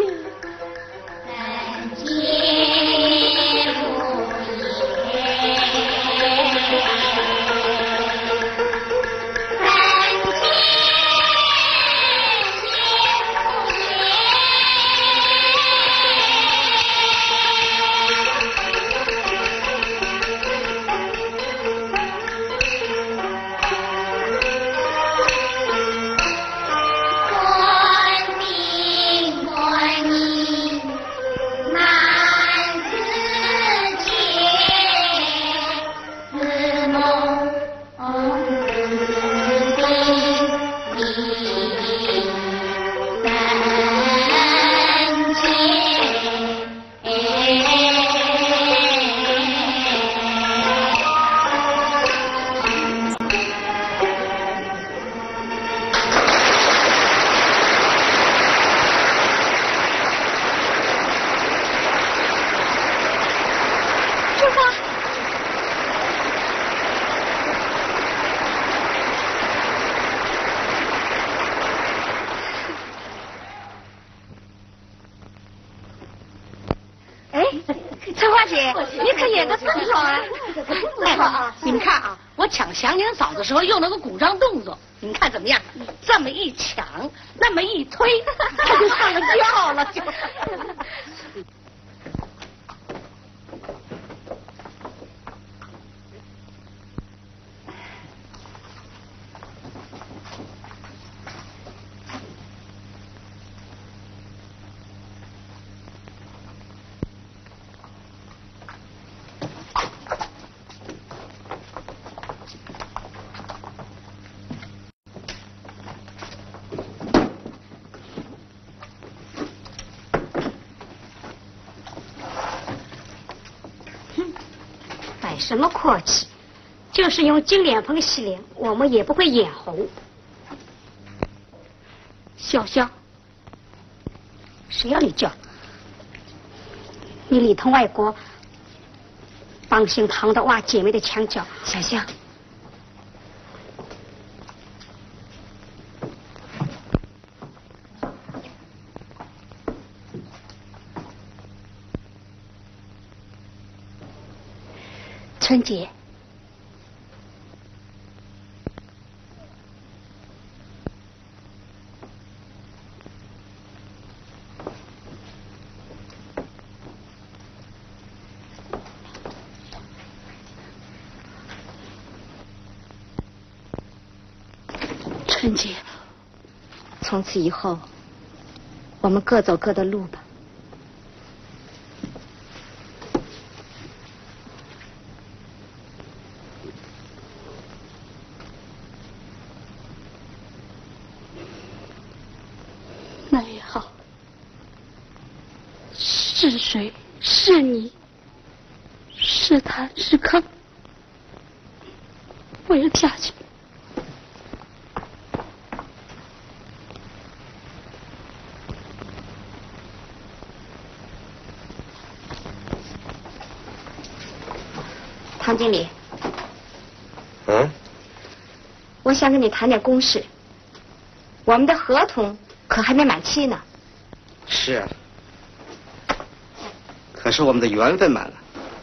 你们看啊，我抢祥年嫂的时候用那个鼓掌动作，你们看怎么样？这么一抢，那么一推，他就上了轿了，就。 什么阔气，就是用金脸盆洗脸，我们也不会眼红。 小香，谁要你叫？你里头外国帮姓唐的挖姐妹的墙角。 小香， 春姐，春姐， 从此以后，我们各走各的路吧。 那也好，是谁？是你？是他？是康？我要下去。 唐经理， 我想跟你谈点公事。我们的合同可还没满期呢。 是啊，可是我们的缘分满了。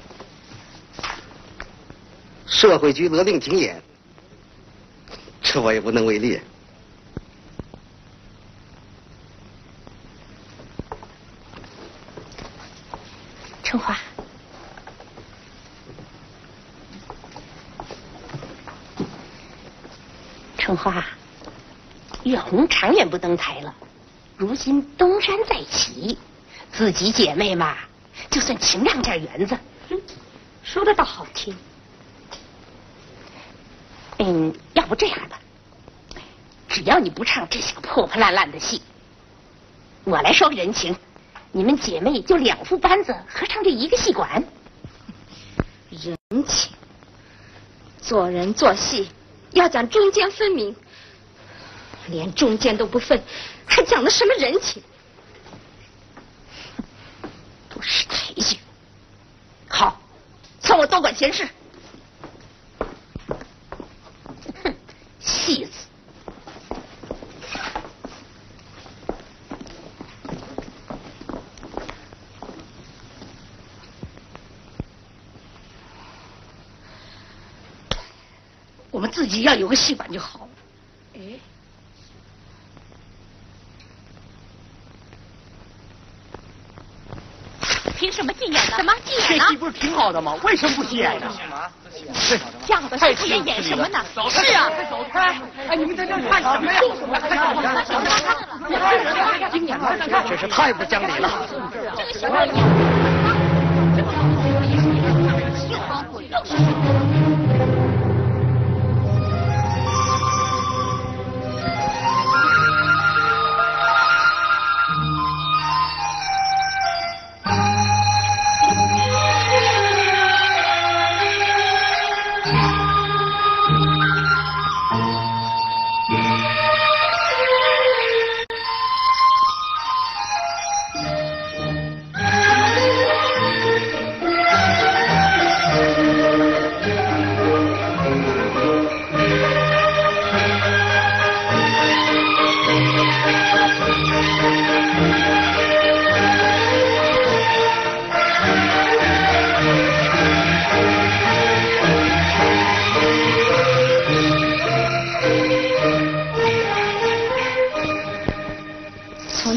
社会局勒令停演，这我也无能为力。 春花，春花，月红长远不登台了，如今东山再起，自己姐妹嘛，就算情让点园子。 说的倒好听。 要不这样吧，只要你不唱这些个破破烂烂的戏，我来说个人情，你们姐妹就2副班子合唱这一个戏馆。 人情，做人做戏要讲中间分明，连中间都不分，还讲的什么人情？ 不识抬举。好，算我多管闲事。哼，戏子。我们自己要有个戏馆就好了。哎，凭什么禁演呢？什么禁演呢？ 这戏不是挺好的吗？为什么不禁演呢？ 是这样的戏不演演什么呢？是啊， 走开！哎，你们在这看什么呀？真是太不讲理了！ 这个小玩意儿，这个也是又光棍又是。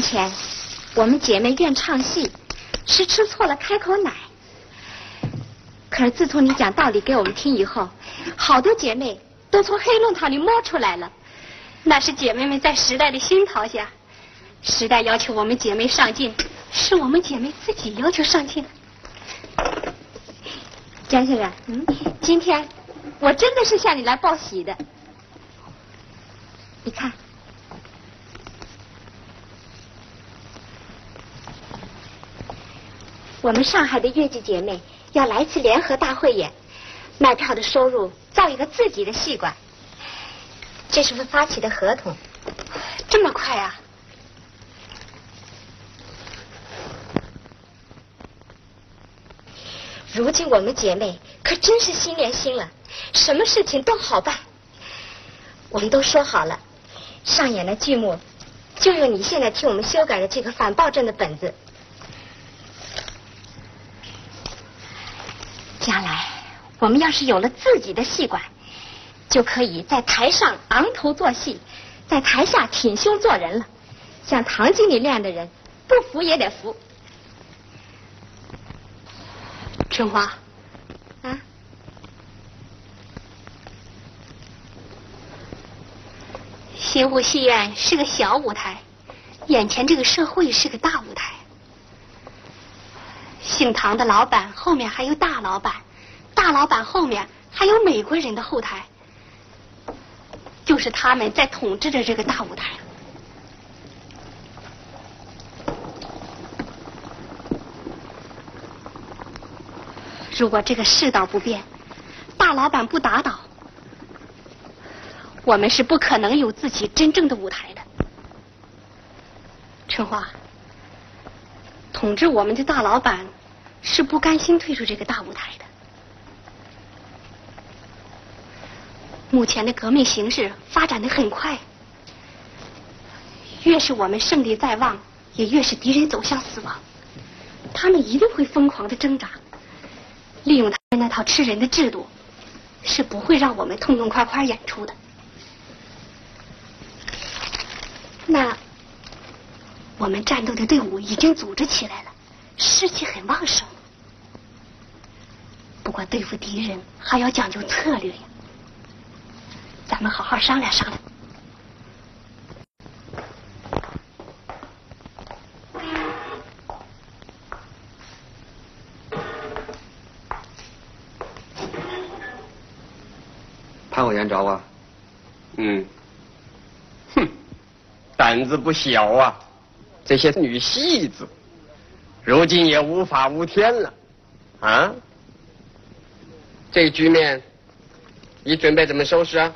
前我们姐妹愿唱戏，是吃错了开口奶。可是自从你讲道理给我们听以后，好多姐妹都从黑弄堂里摸出来了。 那是姐妹们在时代的熏陶下，时代要求我们姐妹上进，是我们姐妹自己要求上进。 江先生，今天我真的是向你来报喜的。你看，我们上海的越剧姐妹要来一次联合大汇演，卖票的收入造一个自己的戏馆。这是份发起的合同。 这么快啊？ 如今我们姐妹可真是心连心了，什么事情都好办。我们都说好了，上演的剧目就用你现在替我们修改的这个反暴政的本子。将来我们要是有了自己的戏馆，就可以在台上昂头做戏，在台下挺胸做人了。像唐经理那样的人，不服也得服。 春花， 啊， 新湖戏院是个小舞台，眼前这个社会是个大舞台。姓唐的老板后面还有大老板，大老板后面还有美国人的后台，就是他们在统治着这个大舞台。如果这个世道不变，大老板不打倒，我们是不可能有自己真正的舞台的。春花，统治我们的大老板是不甘心退出这个大舞台的。目前的革命形势发展得很快，越是我们胜利在望，也越是敌人走向死亡。他们一定会疯狂地挣扎，利用他们那套吃人的制度，是不会让我们痛痛快快演出的。那我们战斗的队伍已经组织起来了，士气很旺盛。不过对付敌人还要讲究策略呀，咱们好好商量商量。 潘委员找我。 胆子不小啊！这些女戏子，如今也无法无天了，啊？这局面，你准备怎么收拾啊？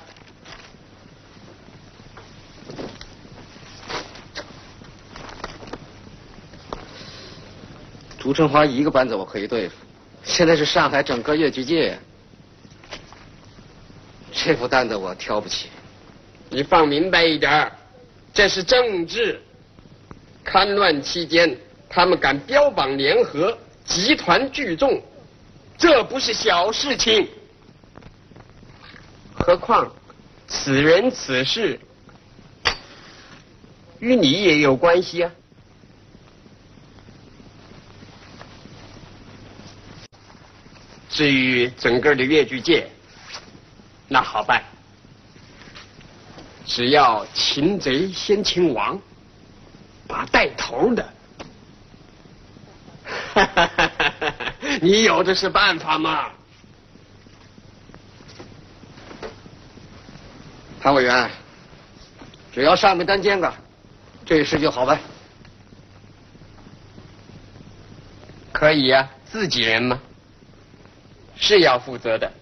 朱春花一个班子我可以对付，现在是上海整个越剧界，这副担子我挑不起。 你放明白一点，这是政治。戡乱期间，他们敢标榜联合，集团聚众，这不是小事情。何况此人此事与你也有关系啊。至于整个的越剧界，那好办，只要擒贼先擒王，把带头的，你有的是办法吗？ 潘委员，只要上面担肩个，这事就好办。 可以呀，自己人嘛，是要负责的。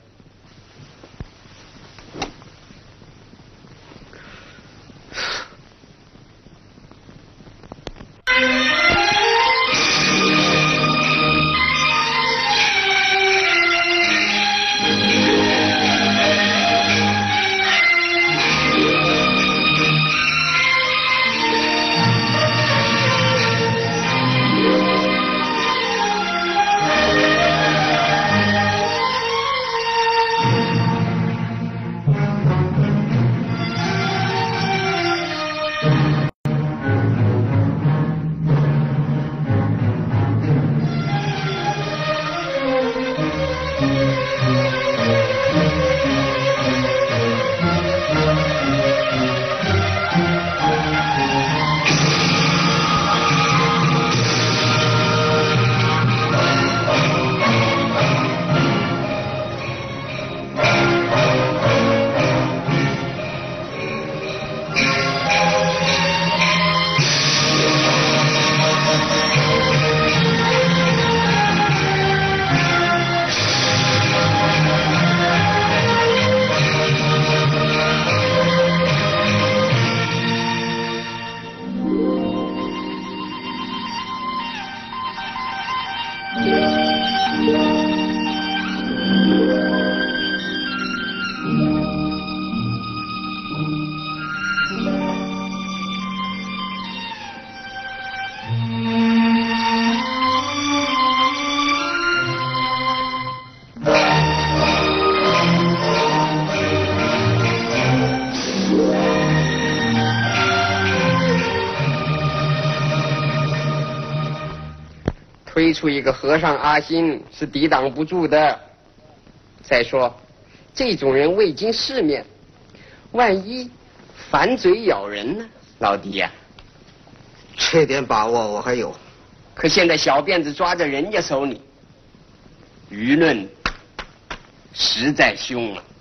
推出一个和尚阿星是抵挡不住的。再说，这种人未经世面，万一反嘴咬人呢？老弟呀， 这点把握我还有。 可现在小辫子抓在人家手里，舆论实在凶啊。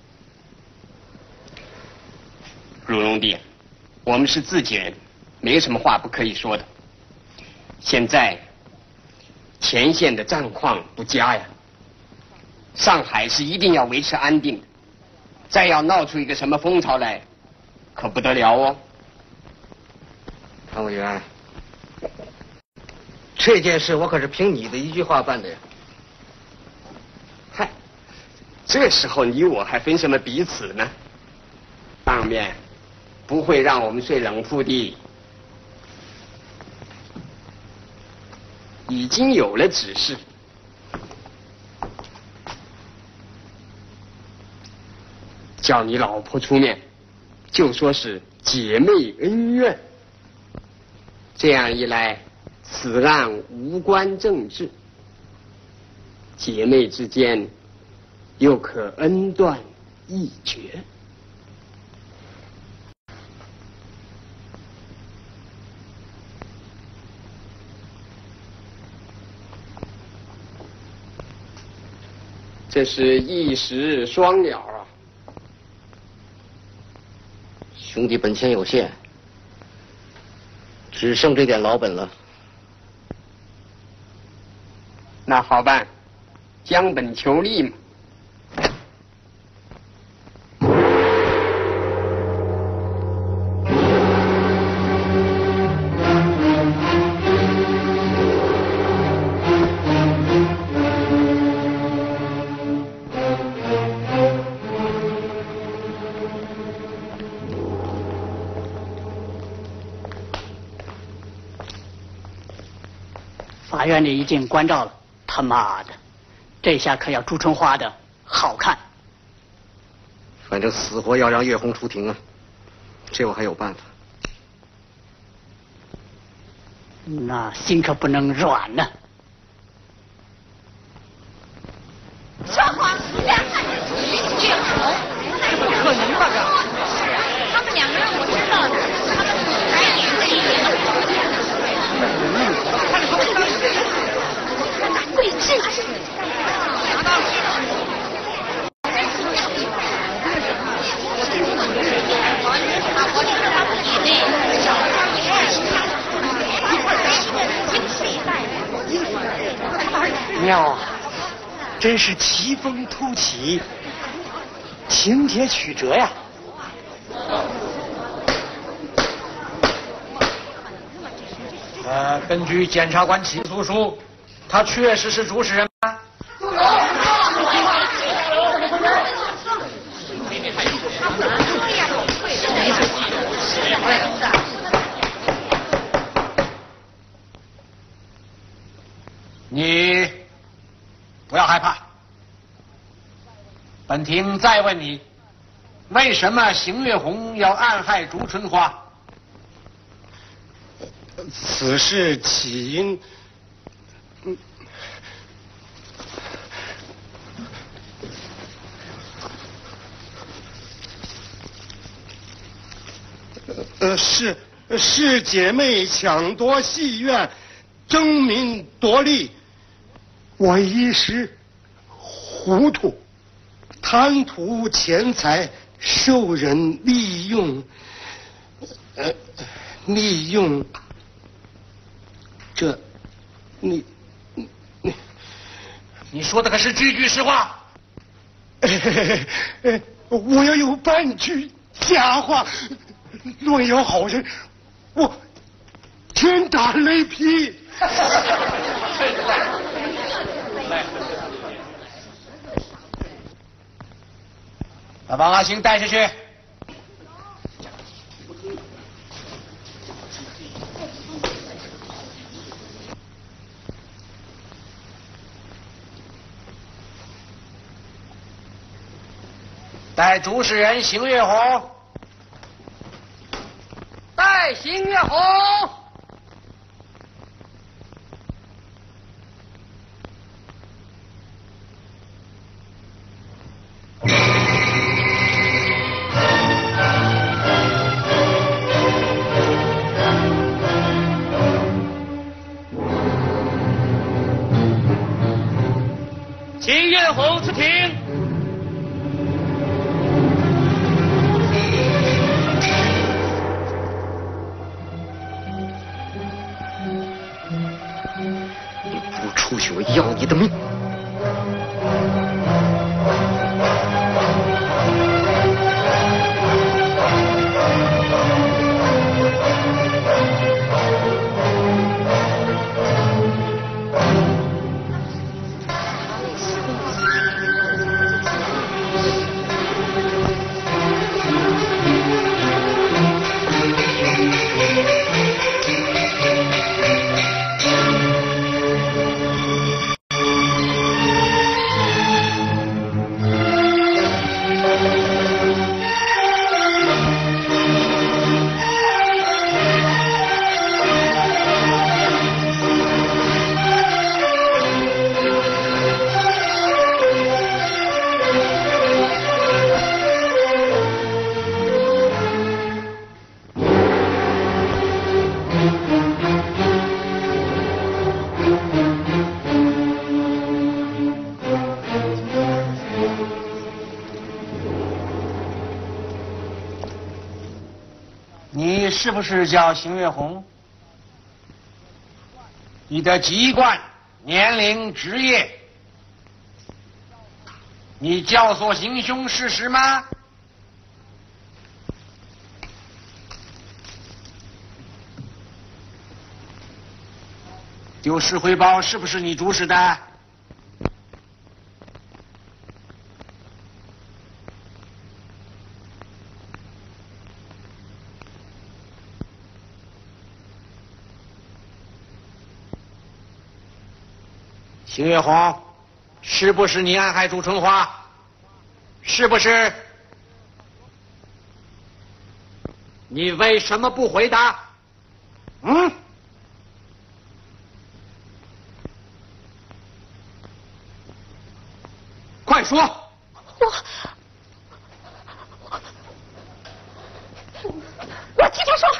汝龙弟，我们是自己人，没有什么话不可以说的。现在前线的战况不佳呀，上海是一定要维持安定的，再要闹出一个什么风潮来，可不得了哦。 唐委员，这件事我可是凭你的一句话办的呀。 嗨，这时候你我还分什么彼此呢？上面不会让我们睡冷铺的，已经有了指示，叫你老婆出面，就说是姐妹恩怨。这样一来，此案无关政治，姐妹之间又可恩断义绝。这是一石双鸟啊！ 兄弟本钱有限，只剩这点老本了。 那好办，将本求利嘛。 法院里一进关照了，他妈的，这下可要朱春花的好看。 反正死活要让月红出庭啊，这我还有办法。 那心可不能软呢。 说谎，两汉人比月红， 怎么可能吧？ 是啊，他们两个人我知道的，他们还演这一演。桂枝，拿到妙啊，真是奇峰突起，情节曲折呀。 根据检察官起诉书，他确实是主使人吗？你不要害怕，本庭再问你，为什么邢月红要暗害朱春花？ 此事起因，是姐妹抢夺戏院，争名夺利，我一时糊涂，贪图钱财，受人利用，利用。这， 你说的可是句句实话？ 我要有半句假话，若有好人，我天打雷劈。 把王阿星带下去。带主使人邢月红， 带邢月红。 月红辞庭。 你不出去，我要你的命！ 你是不是叫邢月红？你的籍贯、年龄、职业，你教唆行凶事实吗？丢失回包是不是你主使的？邢月红，是不是你暗害朱春花？是不是？你为什么不回答？嗯？快说！ 我替他说。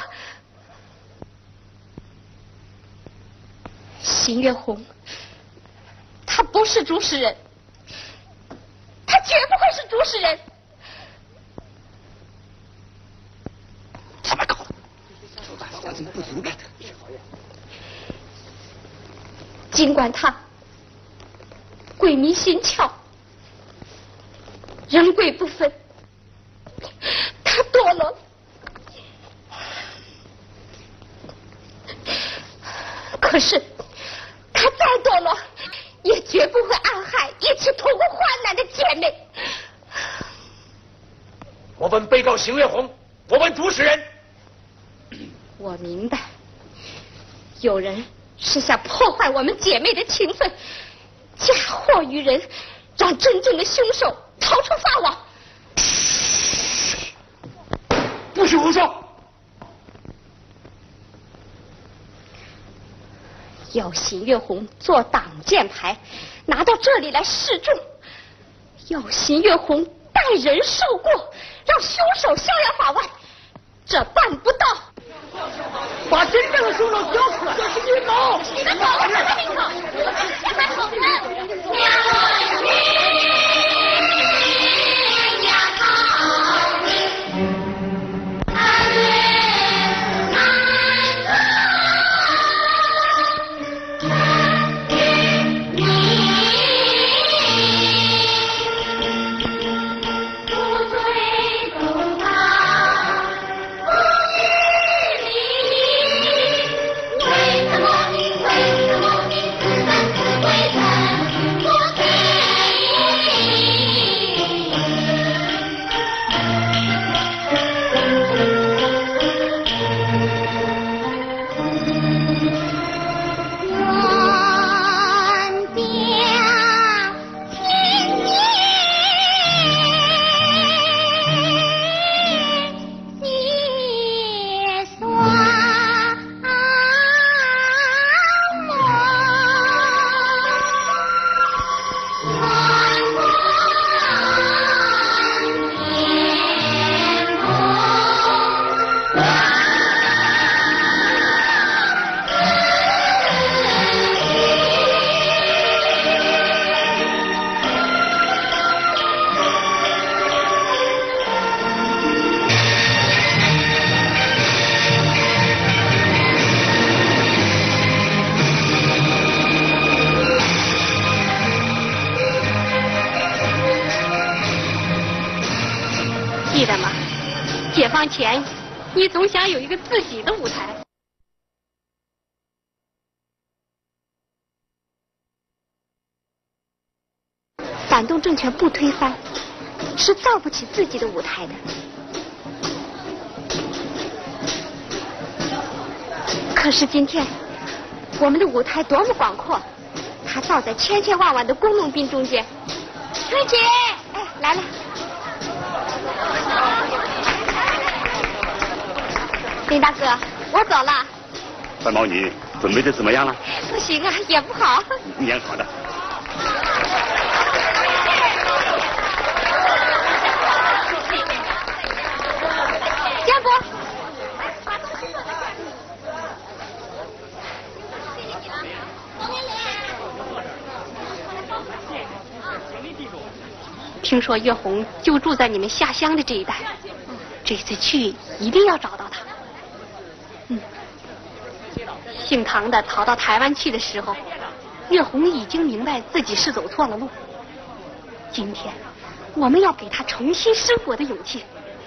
邢月红，他不是主使人，他绝不会是主使人。 怎么搞的？不应该的。 尽管他鬼迷心窍，人鬼不分，他堕落了，可是他再堕落，也绝不会暗害一起同过患难的姐妹。 我问被告邢月红，我问主使人。 我明白，有人是想破坏我们姐妹的情分，嫁祸于人，让真正的凶手逃出法网。 不许胡说！ 要邢月红做挡箭牌，拿到这里来示众；要邢月红代人受过，让凶手逍遥法外，这办不到。 把真正的凶手交出来，这是阴谋！ 你们走，什么命令？下班后解放前，你总想有一个自己的舞台。 反动政权不推翻，是造不起自己的舞台的。可是今天，我们的舞台多么广阔，它造在千千万万的工农兵中间。春姐，哎，来了。林大哥，我走了。 范毛女准备的怎么样了？ 不行啊，演不好。 演好的。 江波。 听说岳红就住在你们下乡的这一带，这次去一定要找到他。姓唐的逃到台湾去的时候，岳红已经明白自己是走错了路。今天我们要给他重新生活的勇气。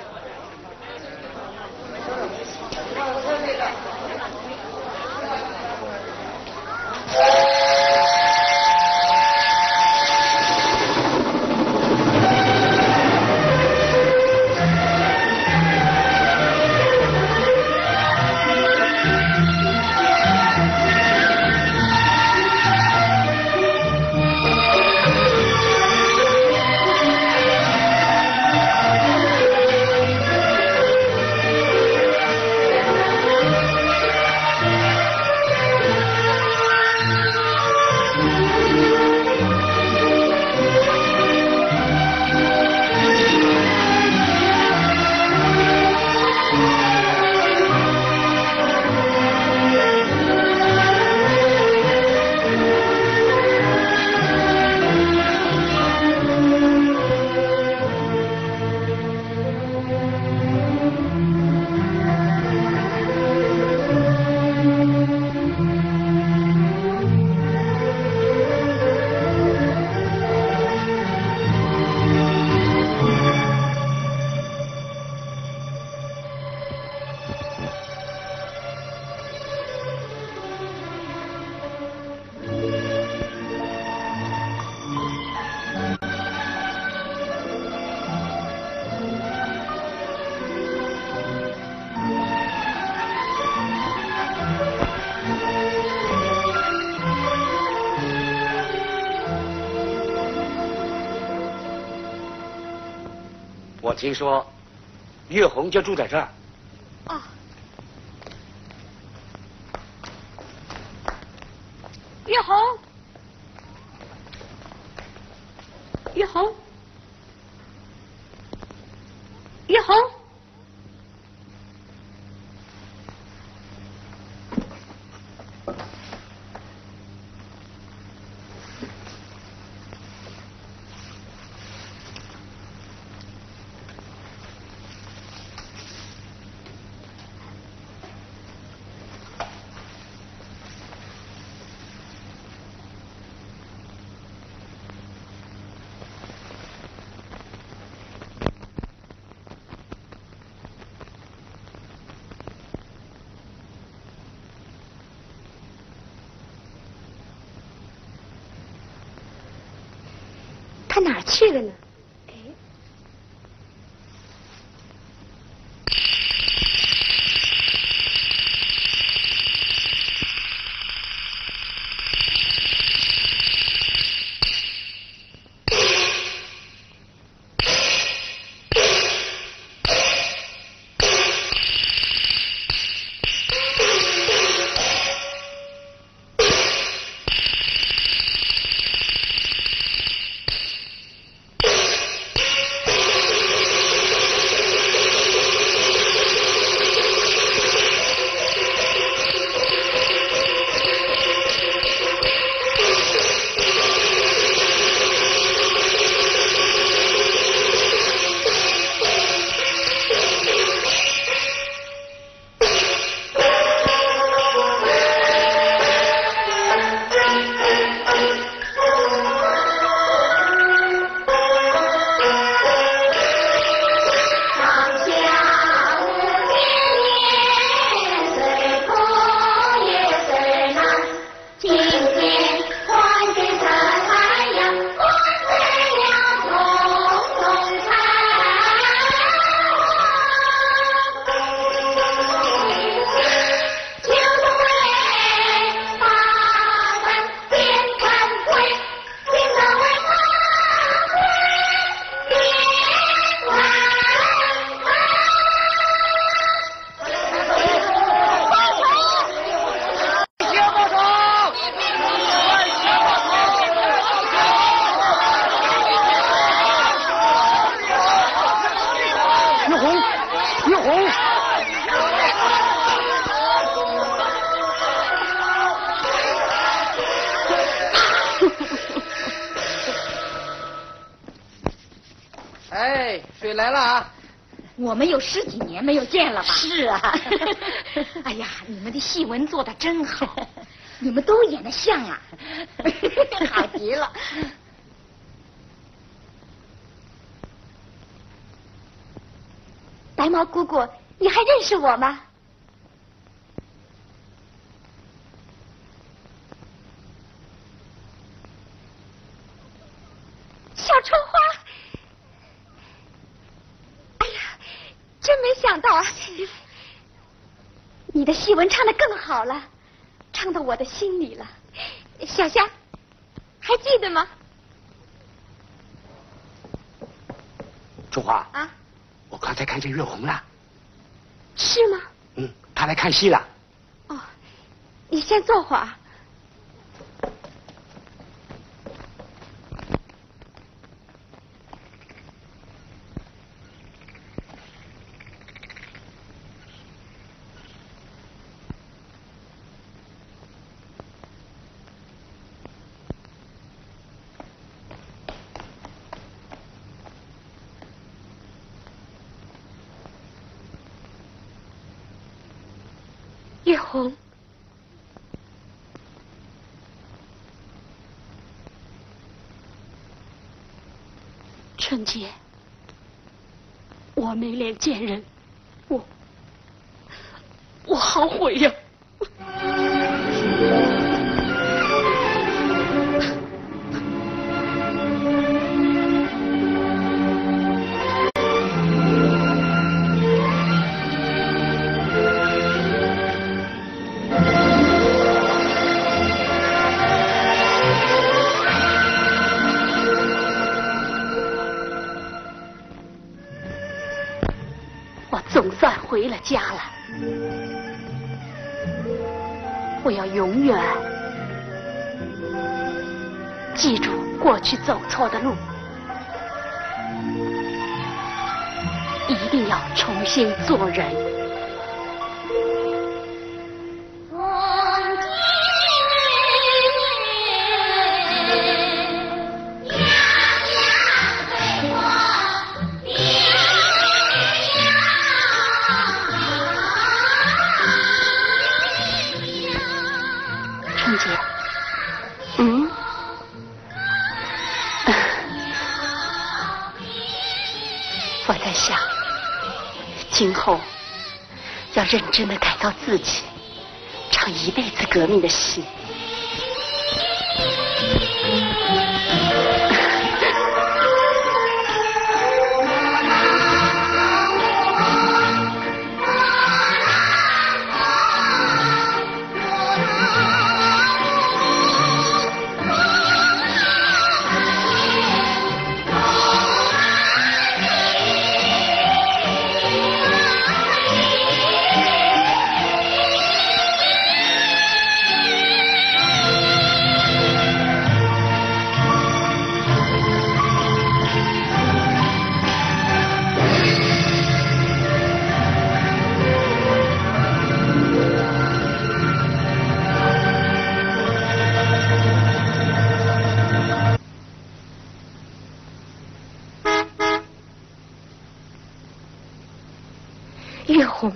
我听说岳红就住在这儿。 哦。 岳红，岳红，岳红。 他哪儿去了呢？ 岳红。 哎，水来了啊！ 我们有10几年没有见了吧？ 是啊。 哎呀，你们的戏文做得真好，你们都演得像啊，好极了。 白毛姑姑，你还认识我吗？小春花。哎呀，真没想到啊！你的戏文唱得更好了，唱到我的心里了。小夏，还记得吗？ 春花啊， 我刚才看见岳红了。 是吗？ 她来看戏了。 哦，你先坐会儿。岳红， 春姐，我没脸见人，我好悔呀！总算回了家了，我要永远记住过去走错的路，一定要重新做人。我在想，今后要认真的改造自己，唱一辈子革命的戏。岳红，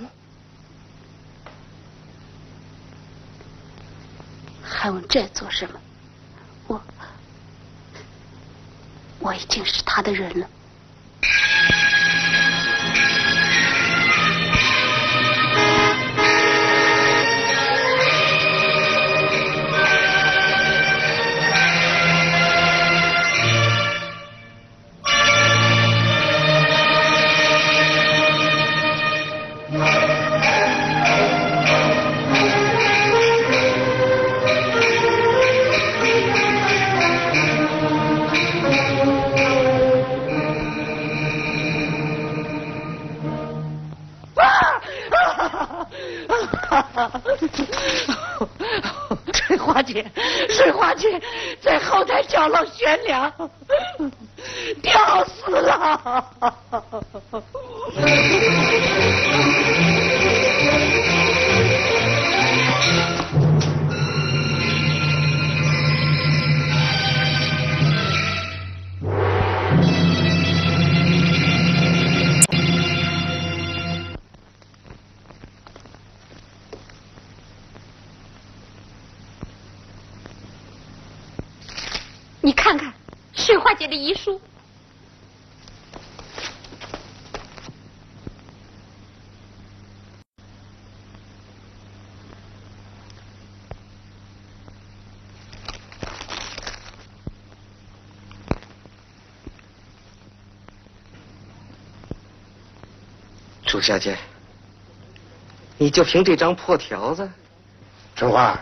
还问这做什么？我已经是他的人了。 水花姐在后台角落悬梁，吊死了。 你看看水花姐的遗书。 朱小姐，你就凭这张破条子？ 春花，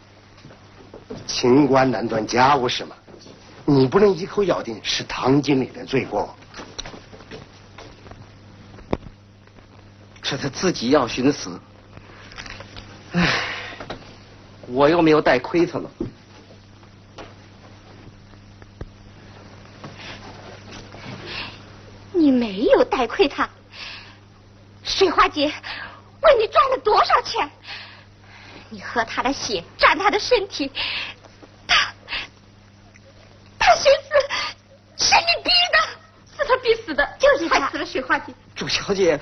清官难断家务事嘛，你不能一口咬定是唐经理的罪过。 这他自己要寻死，唉，我又没有带亏他了。 你没有带亏他，水花姐为你赚了多少钱？你喝他的血，沾他的身体，他寻死是你逼的，是他逼死的，就是害死了水花姐。 朱小姐，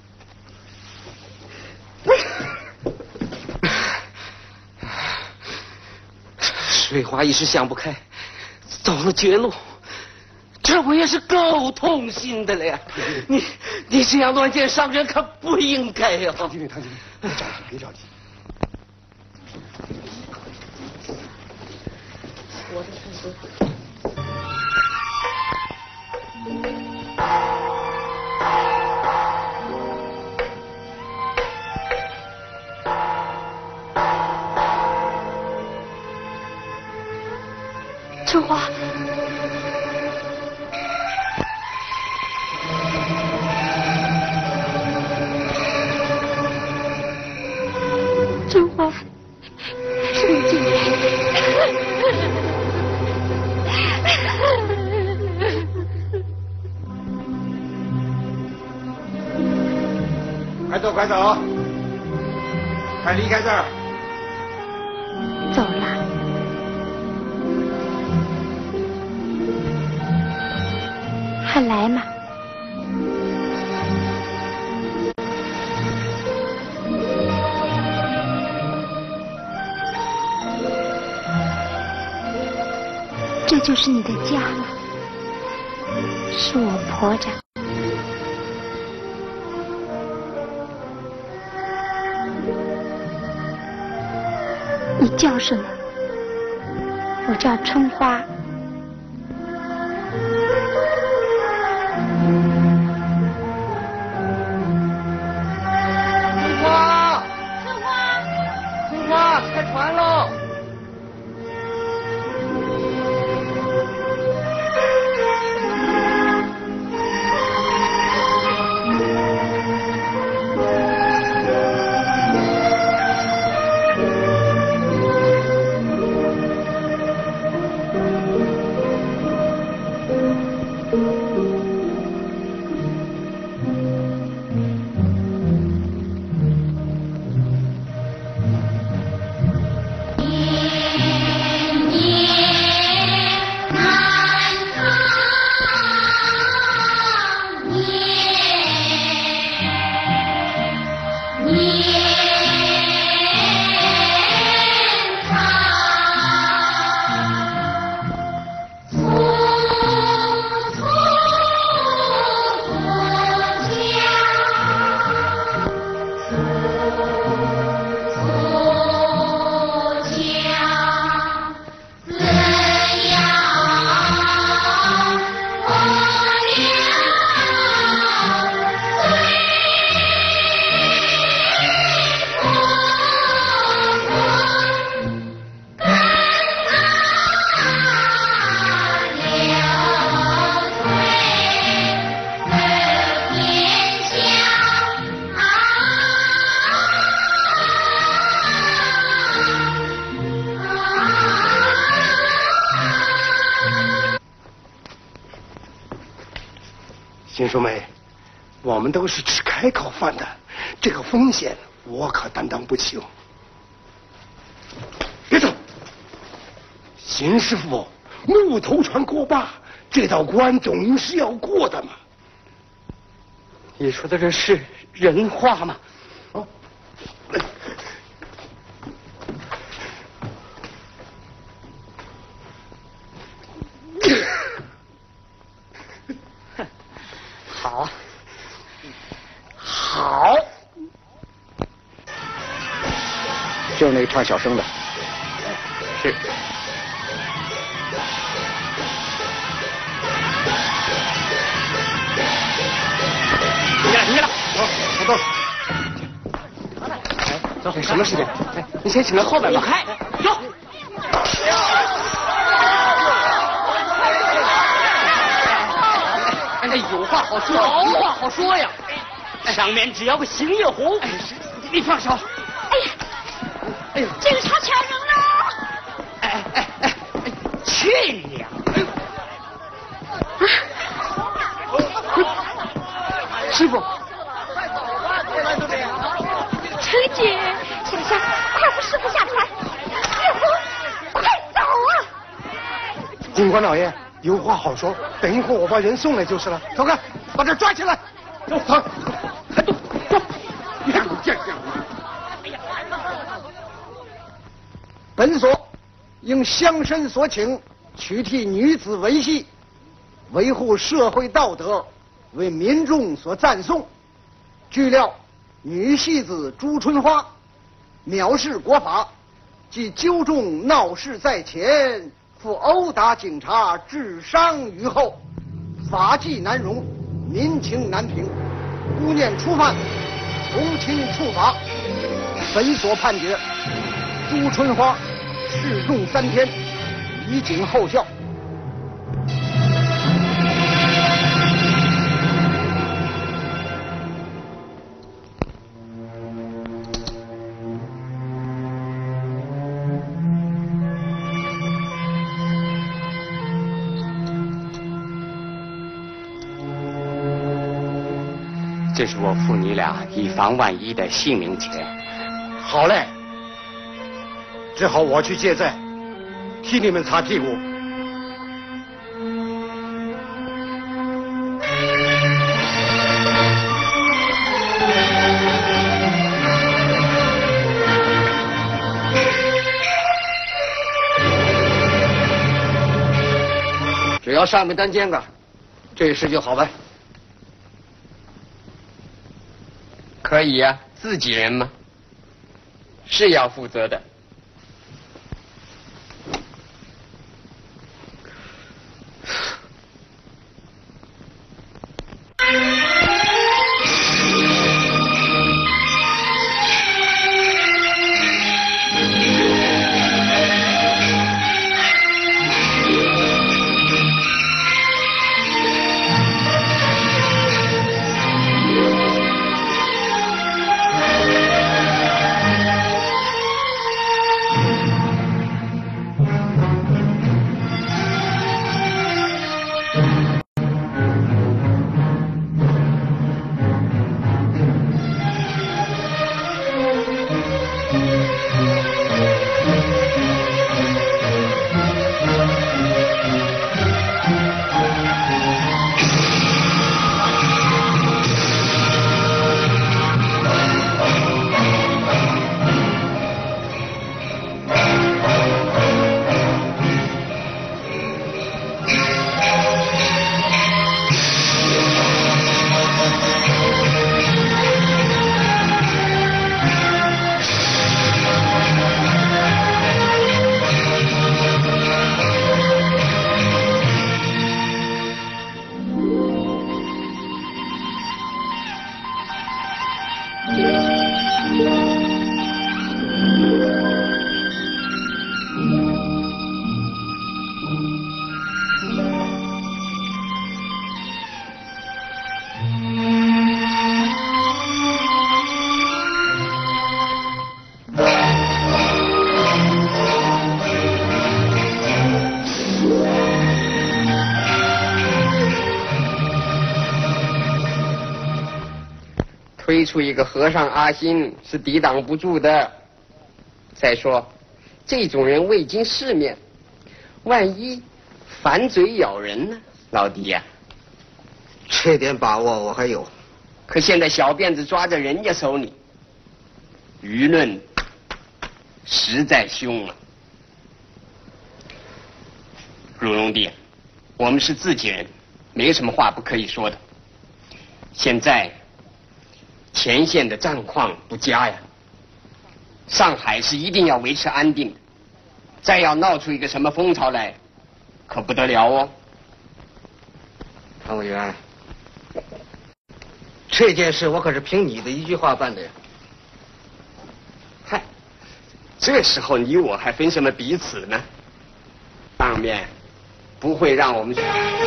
水花一时想不开，走了绝路。这我也是够痛心的了呀！你这样乱箭伤人可不应该呀！ 唐经理，别着急，别着急。 我的太多。 春花。春花，圣经。 快走，快走，快离开这儿。 走了。还来吗？这就是你的家了，是我婆家。你叫什么？我叫春花。 春花，春花，春花，开船喽！ 新淑梅， 我们都是吃开口饭的，这个风险我可担当不起哦。别走，邢师傅，木头船过坝，这道关总是要过的嘛。 你说的这是人话吗？ 哦， 好，好， 就是那个唱小声的。 是。停下来！ 走，走。 走，什么事情？哎，你先请到后边吧。开，走。哎，有话好说，无话好说呀。上面只要个邢月红，你放手。 哎呀， 哎呦， 警察抢人了！ 哎，去你呀！师傅。 陈姐，小香，快扶师傅下船！月红，快走啊！ 警官老爷，有话好说，等一会儿我把人送来就是了。走开，把这抓起来！走，还动，走！别给我见见本所应乡绅所请，取缔女子为戏，维护社会道德，为民众所赞颂。据料，女戏子朱春花藐视国法，即纠众闹事在前，复殴打警察，致伤于后，法纪难容，民情难平，姑念初犯，从轻处罚。本所判决，朱春花示众3天，以警后效。 这是我付你俩以防万一的性命钱。 好嘞，只好我去借债，替你们擦屁股。 只要上面担监个，这事就好办。 可以呀，自己人嘛，是要负责的。 推出一个和尚阿新是抵挡不住的。再说，这种人未经世面，万一反嘴咬人呢？老弟呀， 这点把握我还有。 可现在小辫子抓在人家手里，舆论实在凶了。汝龙弟，我们是自己人，没什么话不可以说的。现在前线的战况不佳呀，上海是一定要维持安定的，再要闹出一个什么风潮来，可不得了哦。 潘委员，这件事我可是凭你的一句话办的呀。 嗨，这时候你我还分什么彼此呢？当面不会让我们。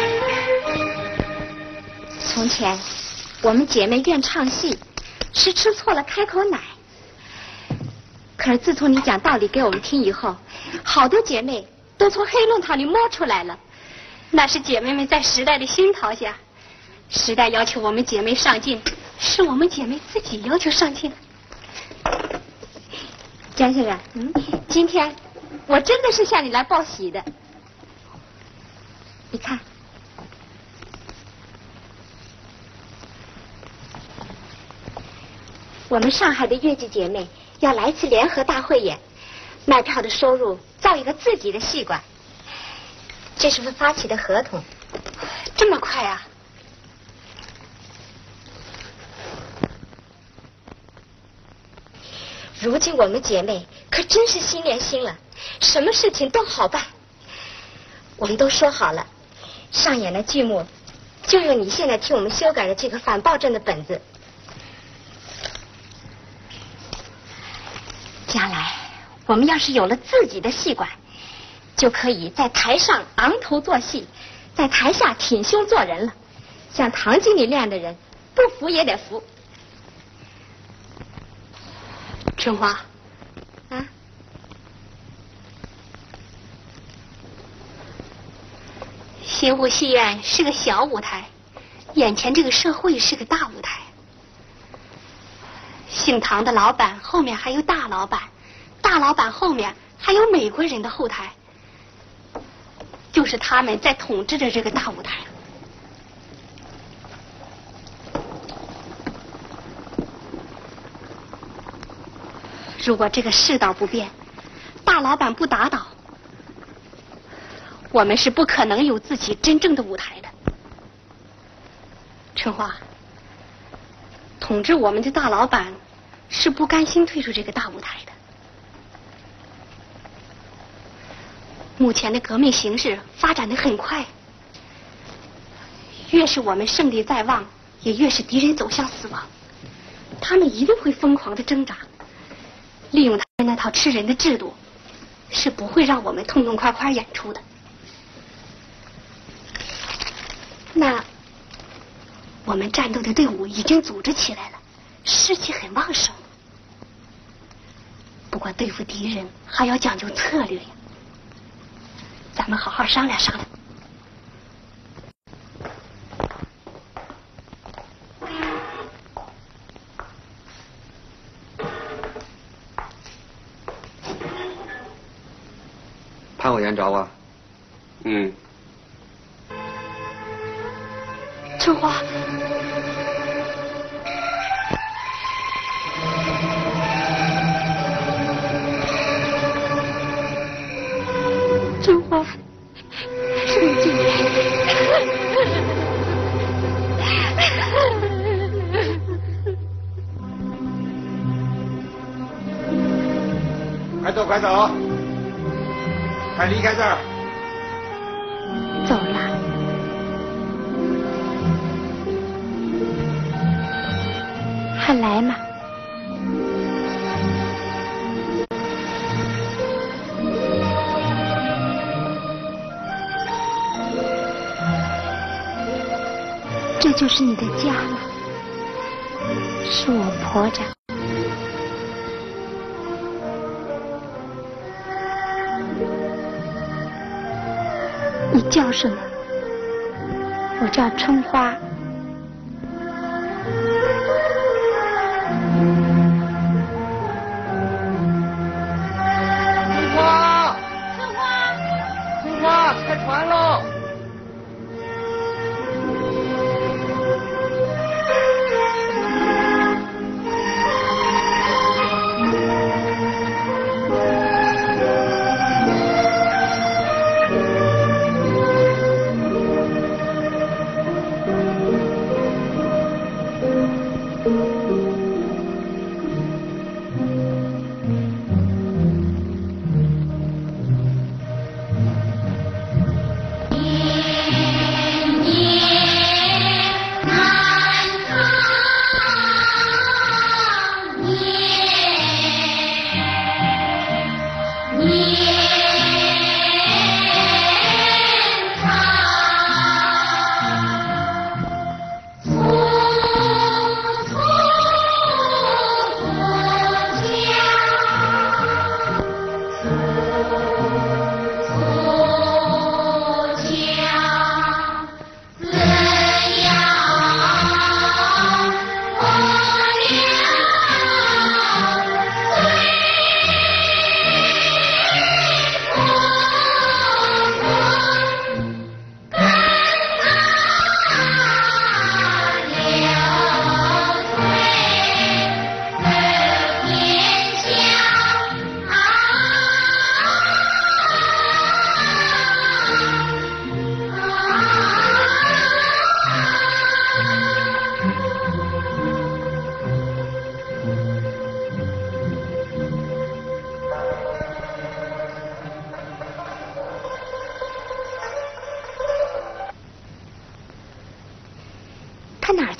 从前我们姐妹愿唱戏，是吃错了开口奶。可是自从你讲道理给我们听以后，好多姐妹都从黑弄堂里摸出来了。 那是姐妹们在时代的熏陶下，时代要求我们姐妹上进，是我们姐妹自己要求上进。 江先生，今天我真的是向你来报喜的。你看，我们上海的越剧姐妹要来一次联合大汇演，卖票的收入造一个自己的戏馆。这是发起的合同。 这么快啊？ 如今我们姐妹可真是心连心了，什么事情都好办。我们都说好了，上演的剧目就用你现在替我们修改的这个反暴政的本子。将来我们要是有了自己的戏馆，就可以在台上昂头做戏，在台下挺胸做人了。像唐经理那样的人，不服也得服。 春花， 啊， 新湖戏院是个小舞台，眼前这个社会是个大舞台。姓唐的老板后面还有大老板，大老板后面还有美国人的后台。就是他们在统治着这个大舞台。如果这个世道不变，大老板不打倒，我们是不可能有自己真正的舞台的。春花，统治我们的大老板是不甘心退出这个大舞台的。目前的革命形势发展得很快，越是我们胜利在望，也越是敌人走向死亡。他们一定会疯狂地挣扎，利用他们那套吃人的制度，是不会让我们痛痛快快演出的。那我们战斗的队伍已经组织起来了，士气很旺盛。不过对付敌人还要讲究策略呀。咱们好好商量商量。 潘委员找我。 春花，春花，圣经。 快走，快走，快离开这儿。 走了。还来吗？这就是你的家了，是我婆家。你叫什么？我叫春花。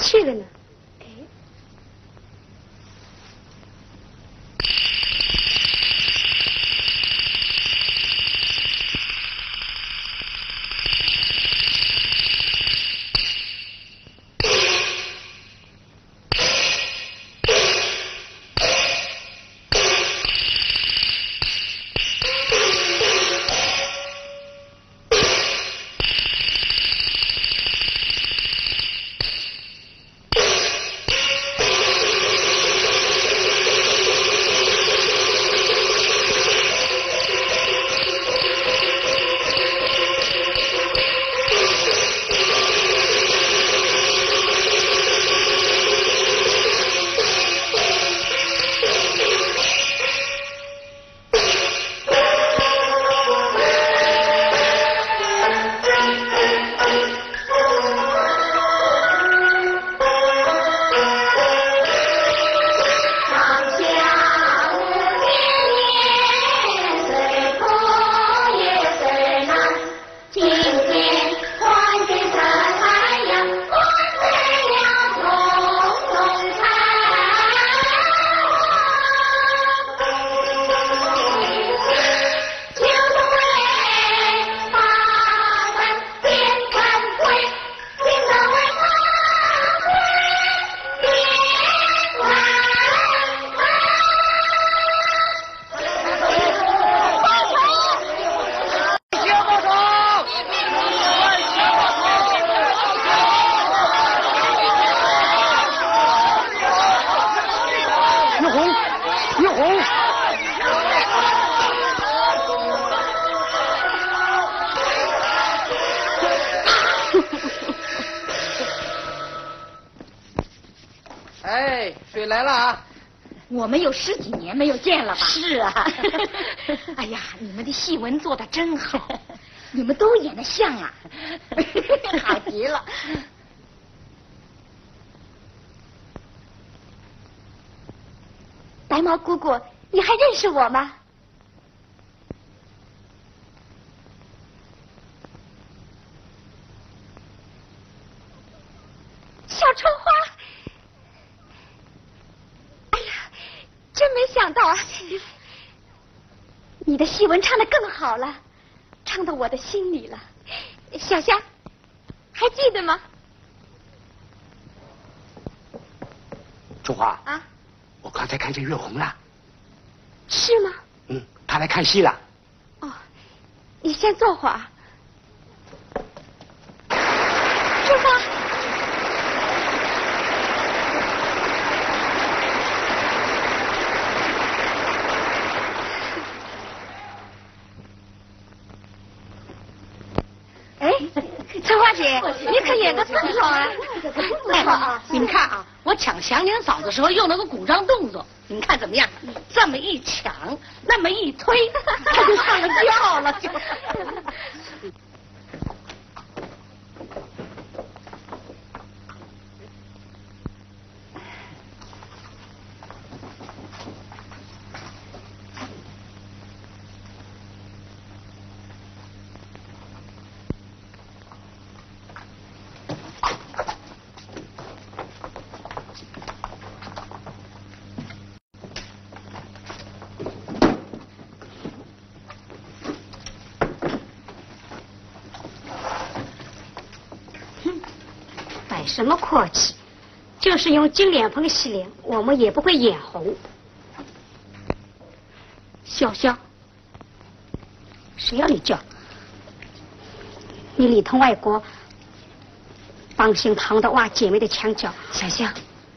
去了呢？哎， 哎，水来了啊！ 我们有10几年没有见了吧？ 是啊。 哎呀，你们的戏文做得真好，你们都演得像啊，好极了。 白毛姑姑，你还认识我吗？小春花，哎呀，真没想到啊！你的戏文唱得更好了，唱到我的心里了。小香，还记得吗？ 春花啊， 我刚才看见月红了。 是吗？ 嗯，她来看戏了。 哦，你先坐会儿。春花。 哎，春花姐，你可演得真好啊！ 哎，你们看啊，我抢祥林嫂的时候用了个鼓掌动作，你们看怎么样？这么一抢，那么一推，他就上了调了，就。 什么阔气？就是用金脸盆洗脸，我们也不会眼红。小香，谁要你叫？你里头外国帮姓唐的挖姐妹的墙角。 小香，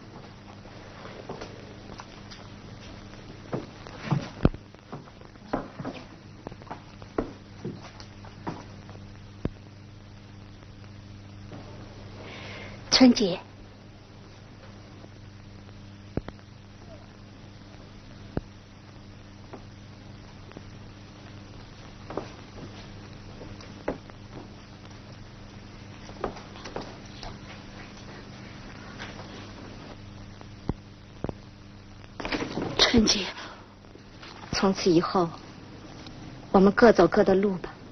春姐，春姐， 从此以后，我们各走各的路吧。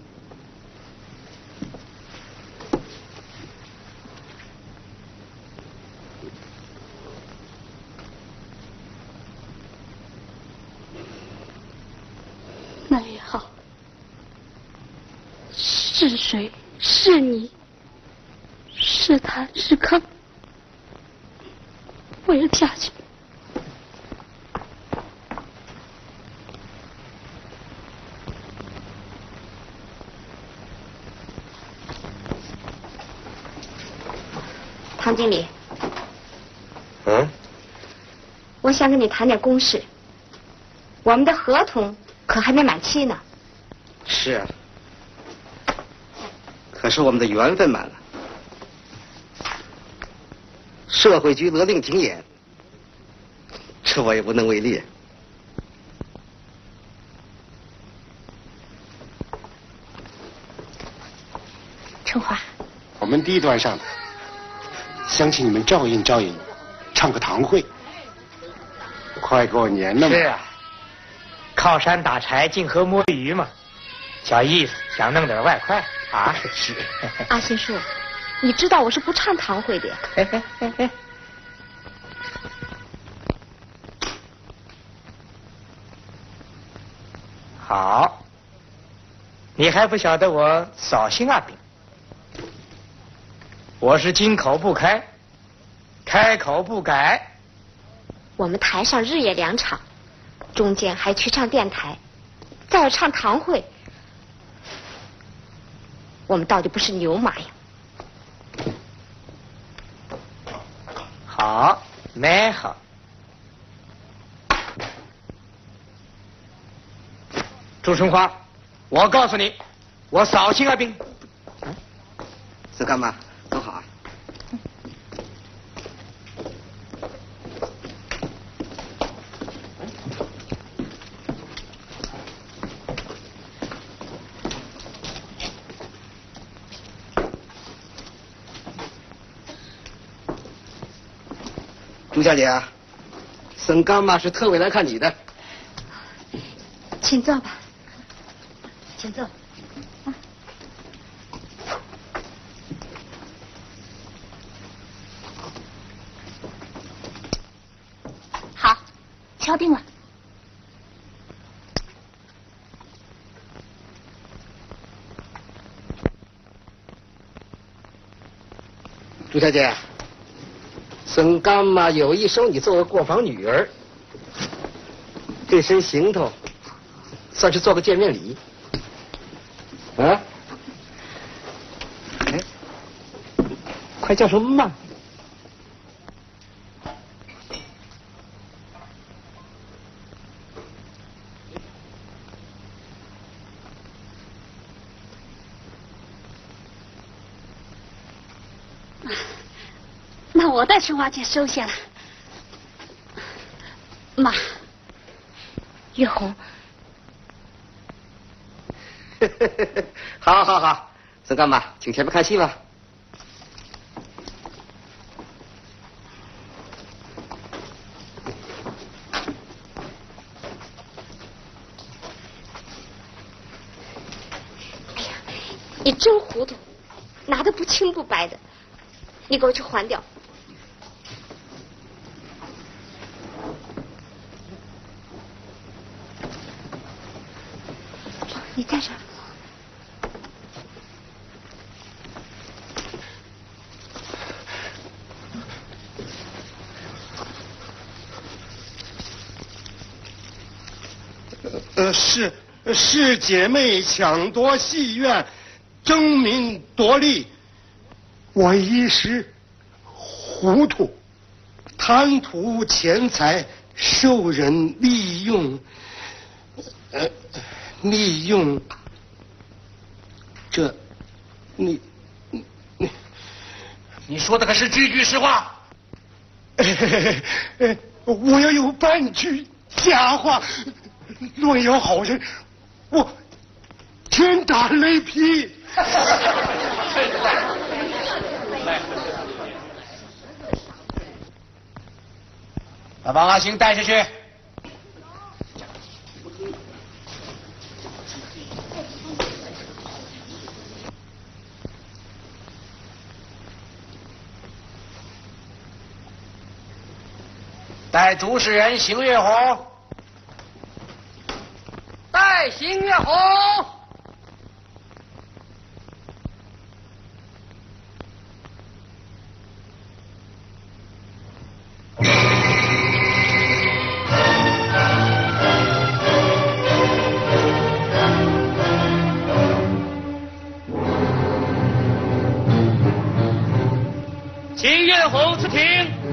是水，是泥，是潭是坑，我要下去。 唐经理，我想跟你谈点公事。我们的合同可还没满期呢。 是啊，可是我们的缘分满了。社会局勒令停演，这我也无能为力。 春花， 我们低端上的，想请你们照应照应，唱个堂会。快过年了嘛。 是啊，靠山打柴，进河摸鱼嘛，小意思，想弄点外快啊。是。 阿新叔，你知道我是不唱堂会的呀。 好，你还不晓得我扫兴啊饼？我是金口不开，开口不改。 我们台上日夜2场，中间还去唱电台，再要唱堂会，我们到底不是牛马呀？ 好，蛮好。朱春花，我告诉你，我扫兴啊兵。 这干嘛？都好啊。朱小姐啊，沈干妈是特委来看你的。 请坐吧，请坐。 好，敲定了。 朱小姐，沈干妈有意收你作为过房女儿，这身行头算是做个见面礼。啊？哎，快叫什么嘛？ 那我代春花姐收下了。妈， 月红。 好，好，好，沈干妈，请前面看戏吧。 哎呀，你真糊涂，拿的不清不白的，你给我去还掉。你在这儿。 是姐妹抢夺戏院，争名夺利，我一时糊涂，贪图钱财，受人利用，利用这，你说的可是句句实话？ 我要有半句假话，若有好人，我天打雷劈。 把王阿星带下去。带主事人邢月红。 带邢月红。 红出庭。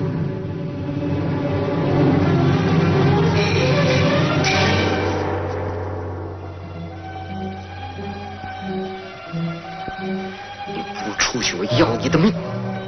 你不出去，我要你的命！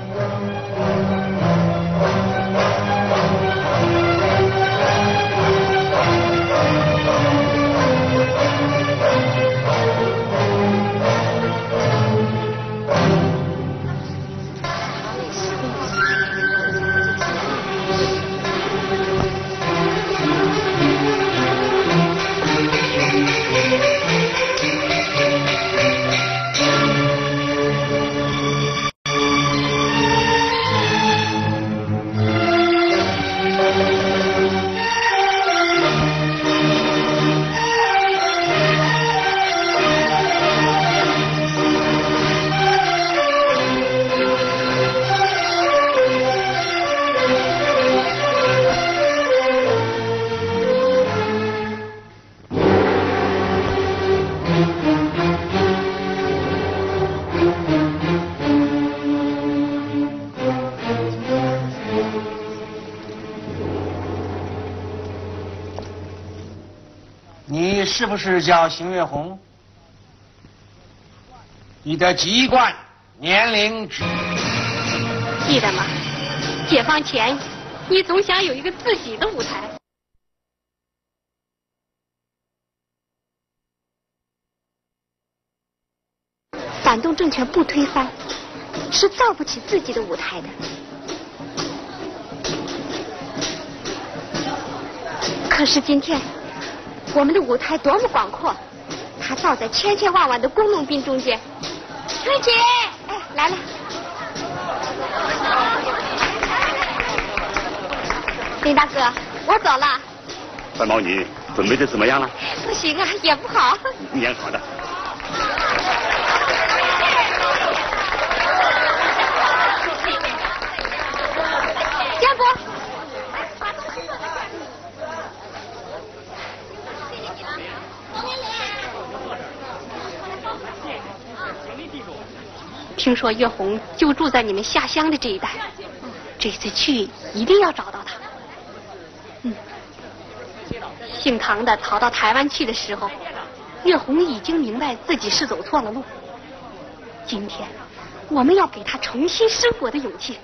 你是不是叫邢月红？你的籍贯、年龄、 记得吗？解放前，你总想有一个自己的舞台。 反动政权不推翻，是造不起自己的舞台的。可是今天，我们的舞台多么广阔，它造在千千万万的工农兵中间。春姐，哎，来了。林大哥，我走了。 白毛女准备的怎么样了？ 不行啊，演不好。 演好的。 江伯。 听说月红就住在你们下乡的这一带，这次去一定要找到他。姓唐的逃到台湾去的时候，月红已经明白自己是走错了路。今天，我们要给他重新生活的勇气。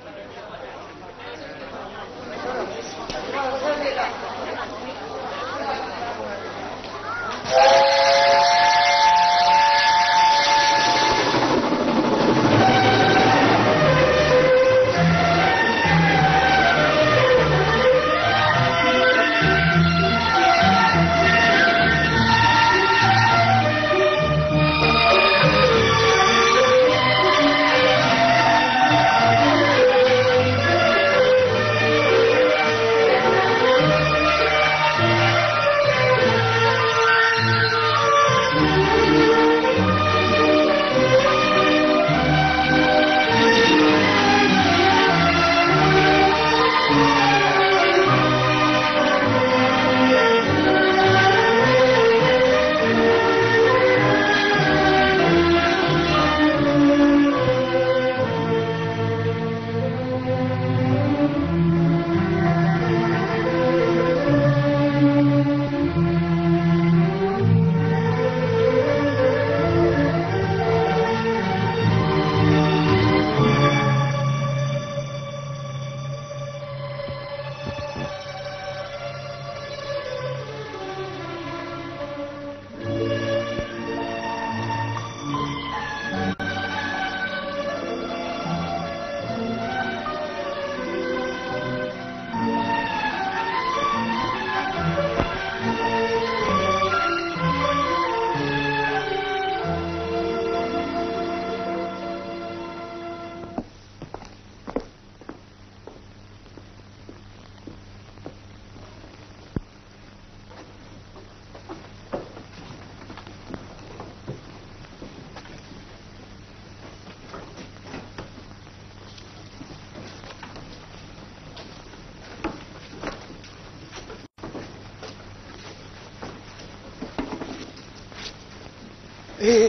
哎，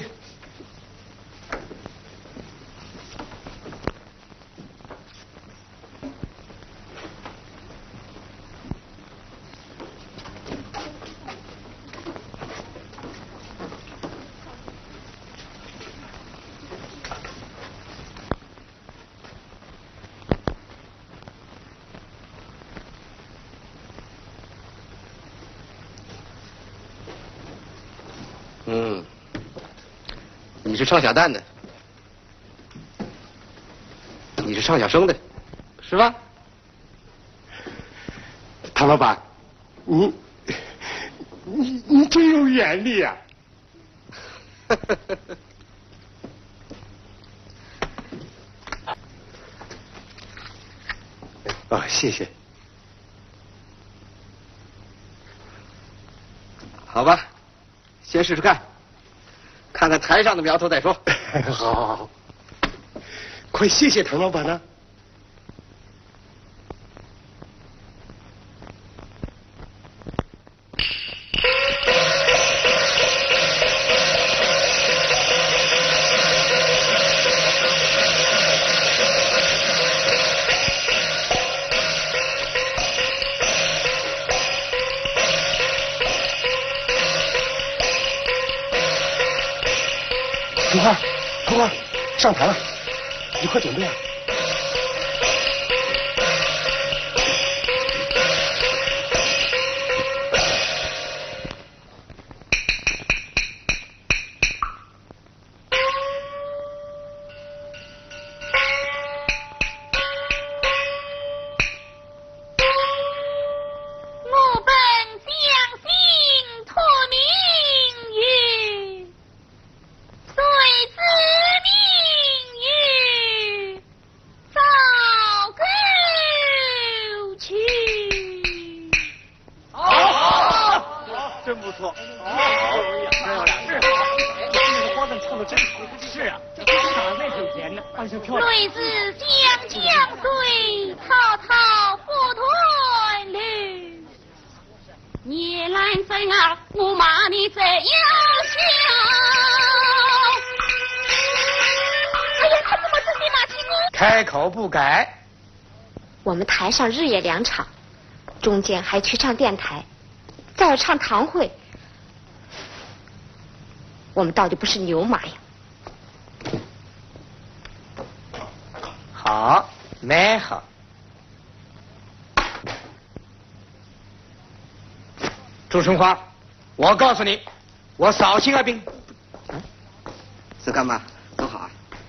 你是唱小旦的，你是唱小生的，是吧？ 唐老板，你真有眼力呀！啊，谢谢。 好吧，先试试看，看看台上的苗头再说。 好，快谢谢唐老板呢。童花，上台了，你快准备啊！ 泪自江江水，滔滔不退流。夜阑真儿，我骂你怎样笑？哎呀，他怎么自己骂起我？ 开口不改。 我们台上日夜2场，中间还去唱电台，再要唱堂会，我们到底不是牛马呀？ 好，蛮好。朱春花，我告诉你，我扫兴而兵。 是干嘛？都好啊。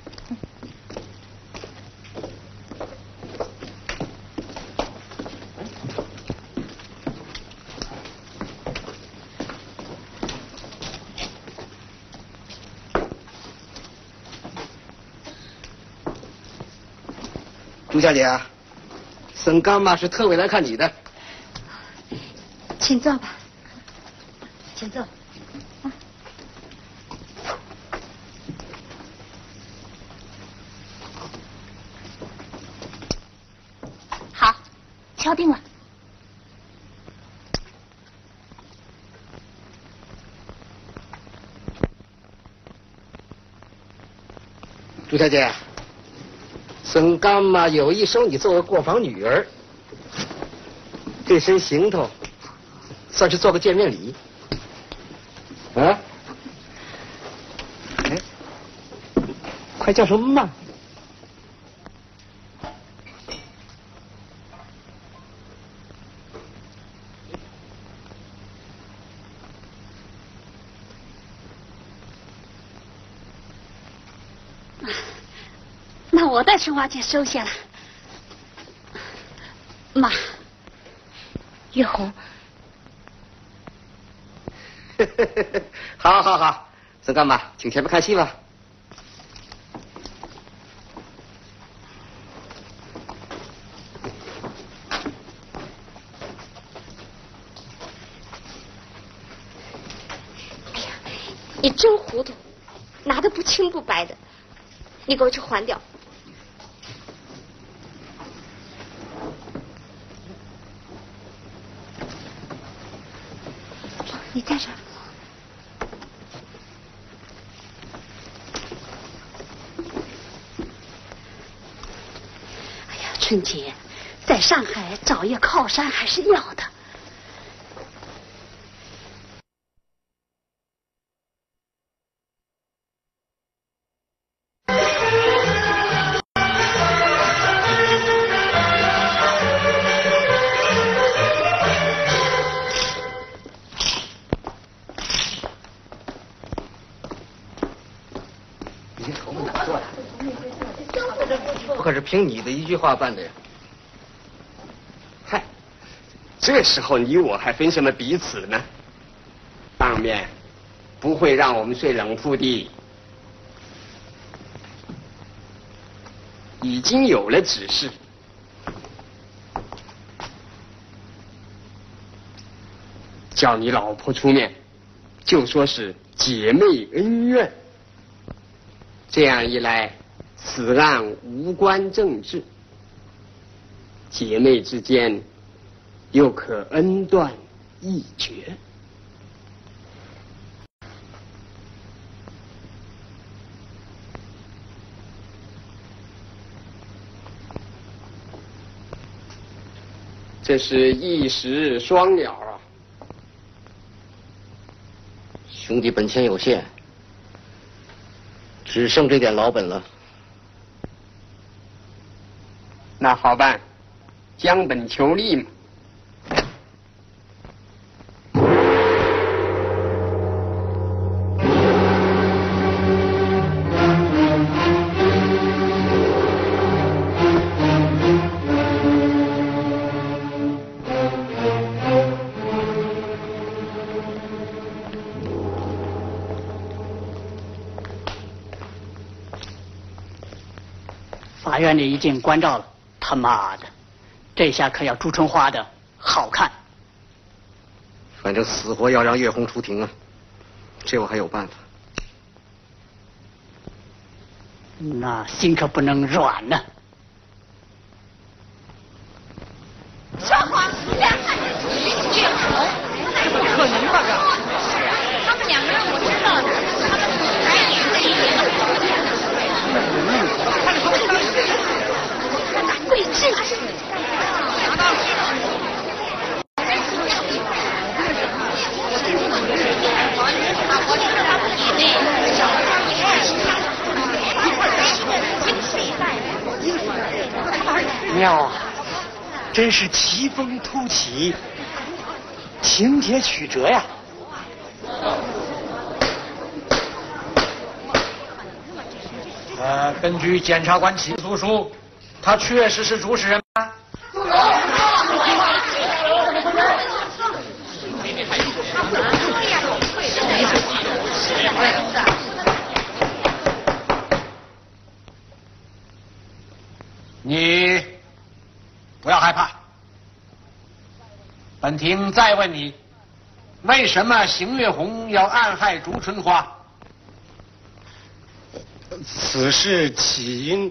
朱小姐啊，沈干妈是特委来看你的， 请坐吧，请坐。 好，敲定了。 朱小姐。沈干妈有意收你作为过房女儿，这身行头算是做个见面礼。啊？哎，快叫什么嘛？ 那我代春花姐收下了。妈， 月红， 好好好，沈干妈，请前面看戏吧。 哎呀，你真糊涂，拿的不清不白的，你给我去还掉。你在这儿。 哎呀，春姐，在上海找一个靠山还是要的。 可是凭你的一句话办的呀。 嗨，这时候你我还分什么彼此呢？当面不会让我们睡冷铺的，已经有了指示，叫你老婆出面，就说是姐妹恩怨。这样一来，此案无关政治，姐妹之间又可恩断义绝。这是一石双鸟啊！ 兄弟本钱有限，只剩这点老本了。 那好办，将本求利嘛。 法院里一进关照了，他妈的，这下可要朱春花的好看。 反正死活要让月红出庭啊，这我还有办法。 那心可不能软呢。 说谎，两汉月红， 怎么可能吧？ 是啊，他们两个人我知道的，他们还演这一演。难怪这是。 妙啊，真是奇峰突起，情节曲折呀。 根据检察官起诉书，他确实是主使人吗？你不要害怕，本庭再问你，为什么邢月红要暗害朱春花？ 此事起因。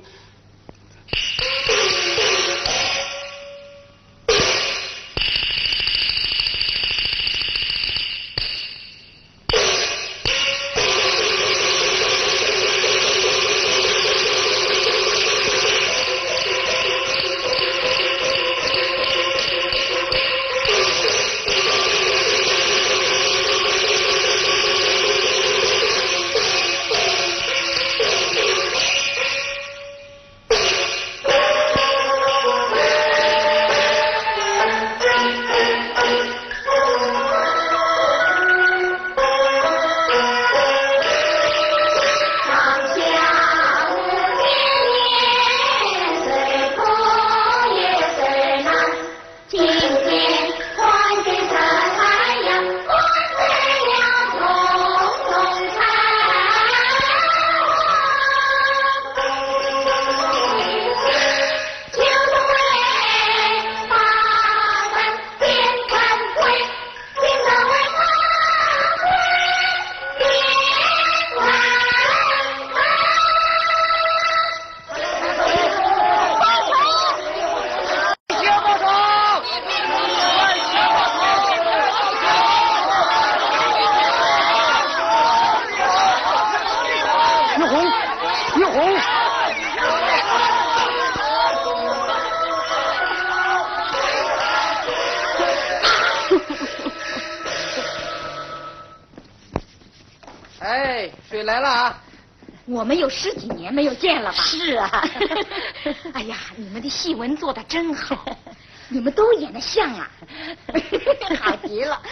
哎，水来了啊！ 我们有10几年没有见了吧？ 是啊。 哎呀，你们的戏文做得真好，你们都演得像啊，好极了。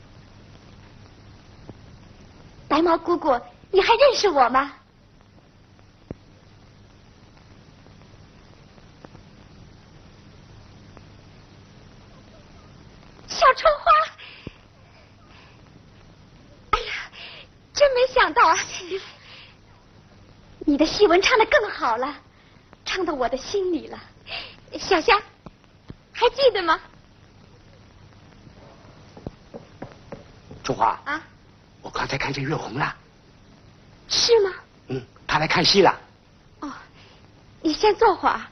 白毛姑姑，你还认识我吗？ 春花，哎呀，真没想到啊！你的戏文唱得更好了，唱到我的心里了。小夏，还记得吗？ 春花啊， 我刚才看见月红了。 是吗？ 嗯，她来看戏了。 哦，你先坐会儿。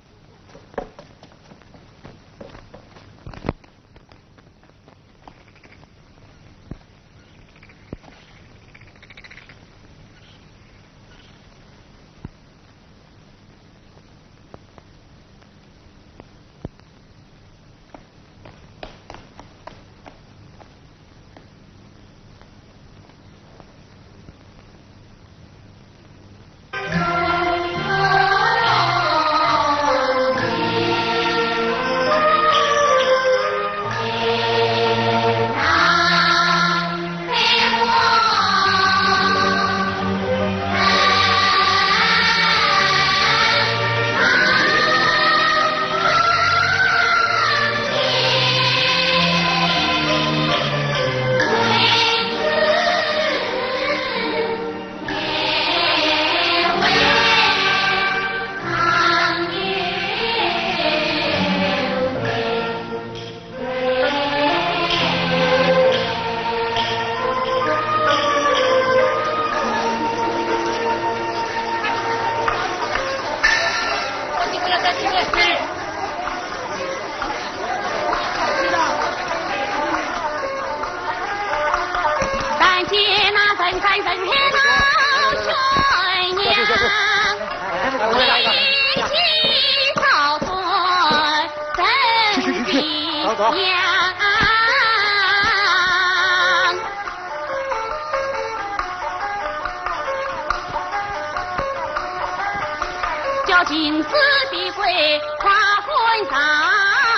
叫金丝的桂花婚上。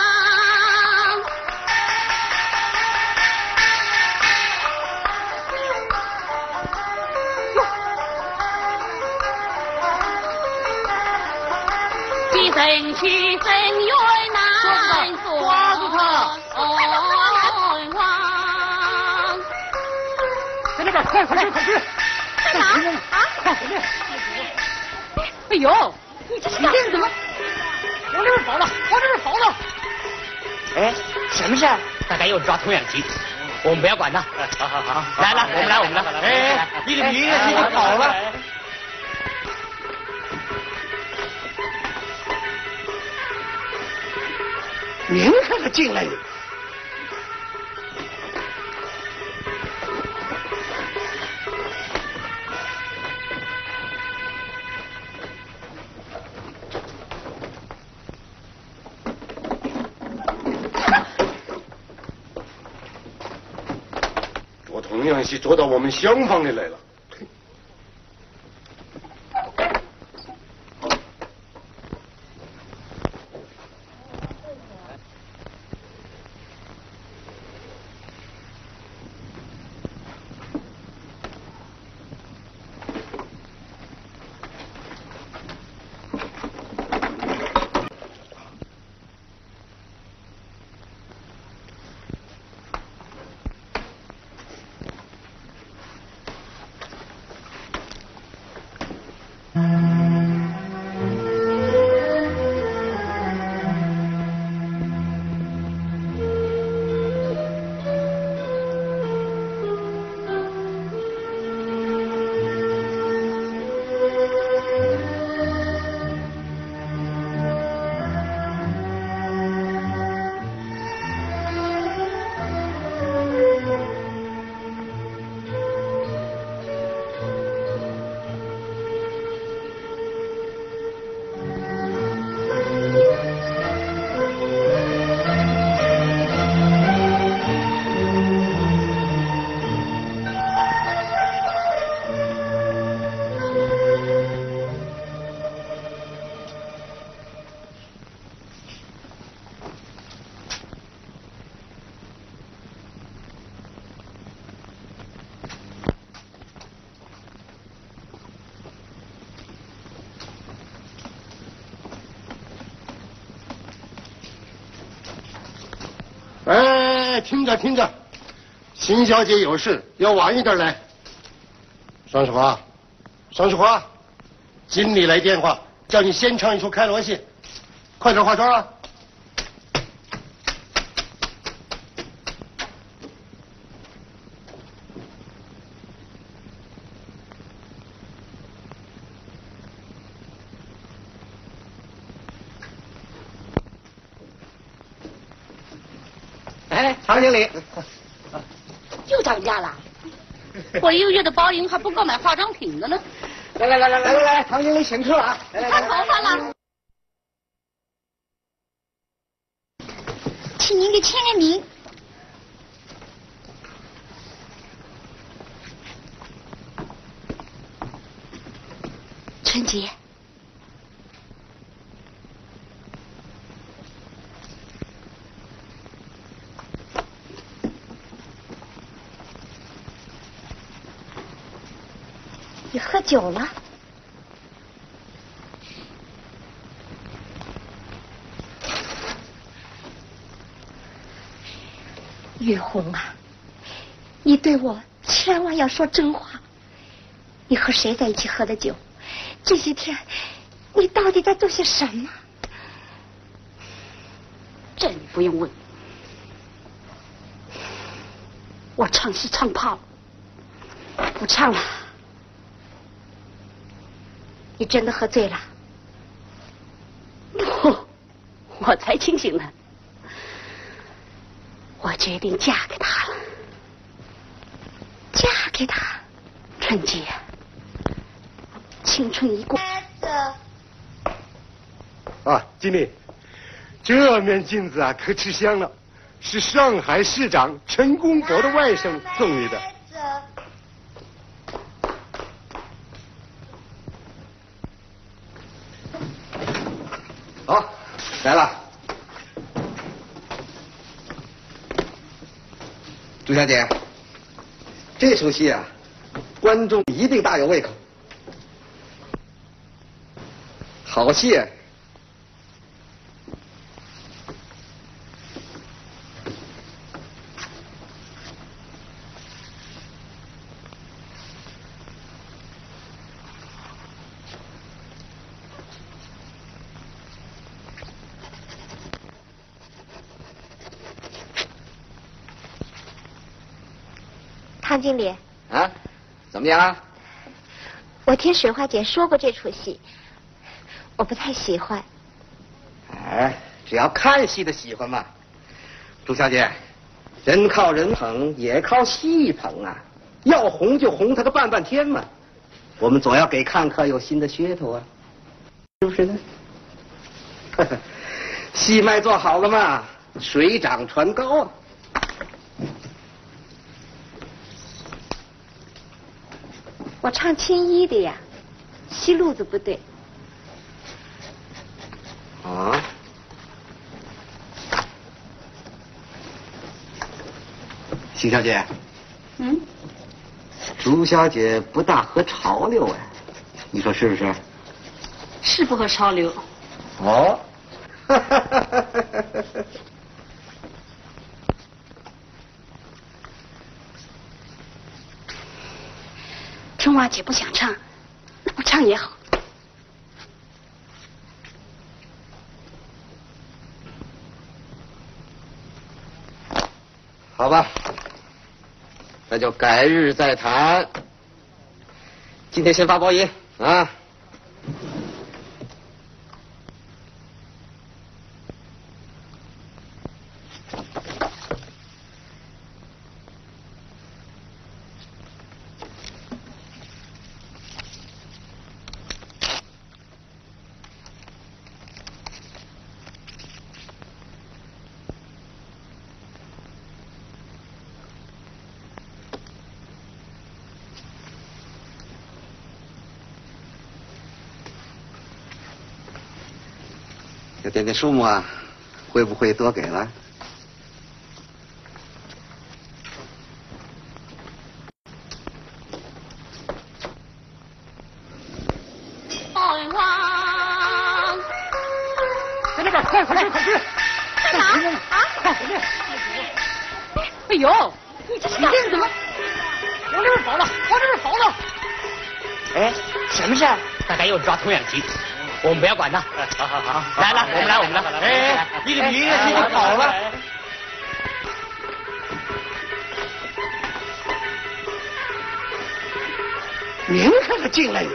几声曲声远难说， 抓住他！ 在那边，快去！ 干嘛？啊！ 快回来！哎呦， 你这是你这是怎么？往这边跑了，往这边跑了！ 哎，什么事？大概又抓童养媳，我们不要管他。好，来，我们来。 哎，你的名人就跑了。 您看他进来了。 做同样戏做到我们厢房里来了。 听着听着，秦小姐有事，要晚一点来。双世华，双世华，经理来电话，叫你先唱一出开罗戏，快点化妆啊！ 哎，常经理， 又涨价了，我一个月的包银还不够买化妆品的呢。 来，常经理请客啊！ 烫头发了， 请您给签个名。春节。 你喝酒了？月红啊，你对我千万要说真话。你和谁在一起喝的酒？这些天你到底在做些什么？ 这你不用问。我唱戏唱怕了，不唱了。 你真的喝醉了？ 不，我才清醒呢。我决定嫁给他了。 嫁给他？ 春姐，青春一过。 啊，经理，这面镜子啊，可吃香了，是上海市长陈公博的外甥送你的。 好，来了。朱小姐，这出戏啊，观众一定大有胃口。好戏。 汤经理啊，怎么样？ 我听水花姐说过这出戏，我不太喜欢。 哎，只要看戏的喜欢嘛。朱小姐，人靠人捧，也靠戏捧啊。要红就红它个半半天嘛。我们总要给看客有新的噱头啊，是不是呢？戏脉做好了嘛，水涨船高啊。 我唱青衣的呀，戏路子不对。 啊？邢小姐。 嗯。 朱小姐不大合潮流哎，你说是不是？ 是不合潮流。 哦。 春花姐不想唱，那不唱也好。 好吧，那就改日再谈。今天先发包银啊。这点点数目啊，会不会多给了？ 爱王， 在那边，快去！ 干嘛啊？ 快回去！ 哎呦， 你这是你这是怎么？往这边跑了，往这边跑了！ 哎，什么事？大概又抓童养媳，我们不要管他。好，来，我们来。哎，一个比一个急就跑了。 您看看进来。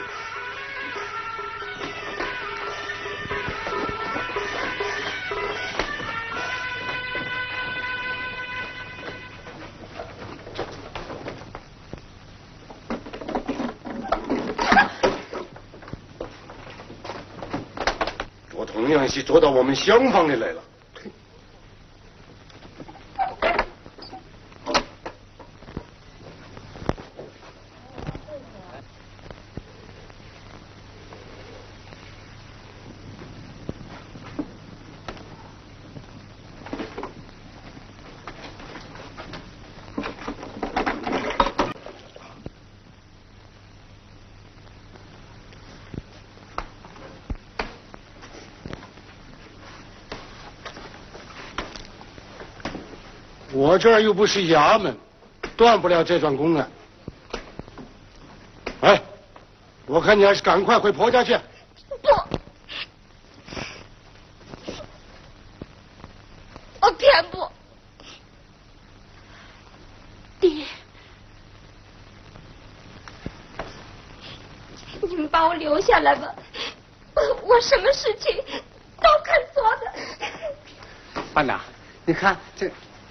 做同样戏做到我们厢房里来了。 我这儿又不是衙门，断不了这桩公案。哎，我看你还是赶快回婆家去。 不，我偏不。爹，你们把我留下来吧，我什么事情都肯做的。 班长，你看这。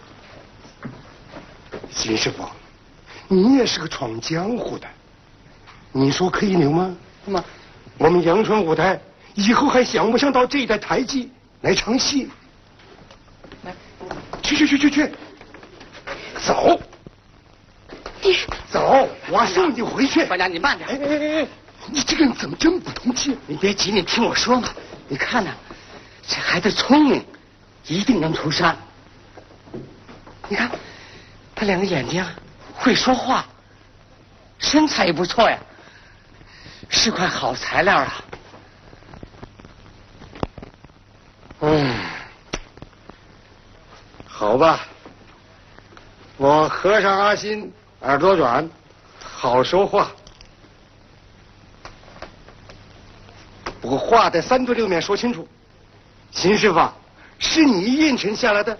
秦师傅，你也是个闯江湖的，你说可以留吗？妈，我们阳春舞台以后还想不想到这一代台基来唱戏？来，去，走，走，我送你回去。 班长，你慢点。 哎，你这个人怎么这么不通气？ 你别急，你听我说嘛。你看呢，这孩子聪明，一定能出山。你看。他两个眼睛会说话，身材也不错呀，是块好材料啊。 好吧，我和尚阿新耳朵软，好说话，不过话得3对6面说清楚。秦师傅，是你应承下来的。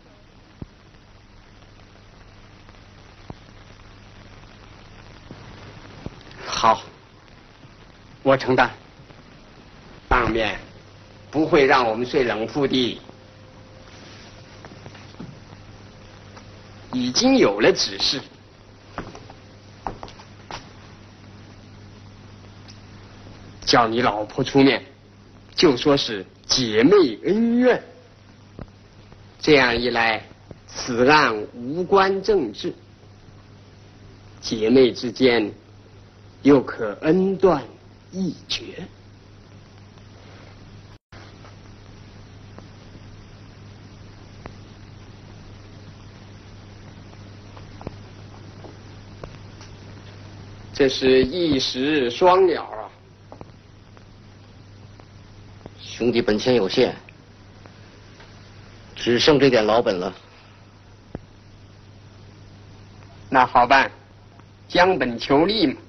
好，我承担。当面不会让我们睡冷铺的，已经有了指示，叫你老婆出面，就说是姐妹恩怨。这样一来，此案无关政治，姐妹之间又可恩断义绝。这是一石双鸟啊！ 兄弟本钱有限，只剩这点老本了。 那好办，将本求利嘛。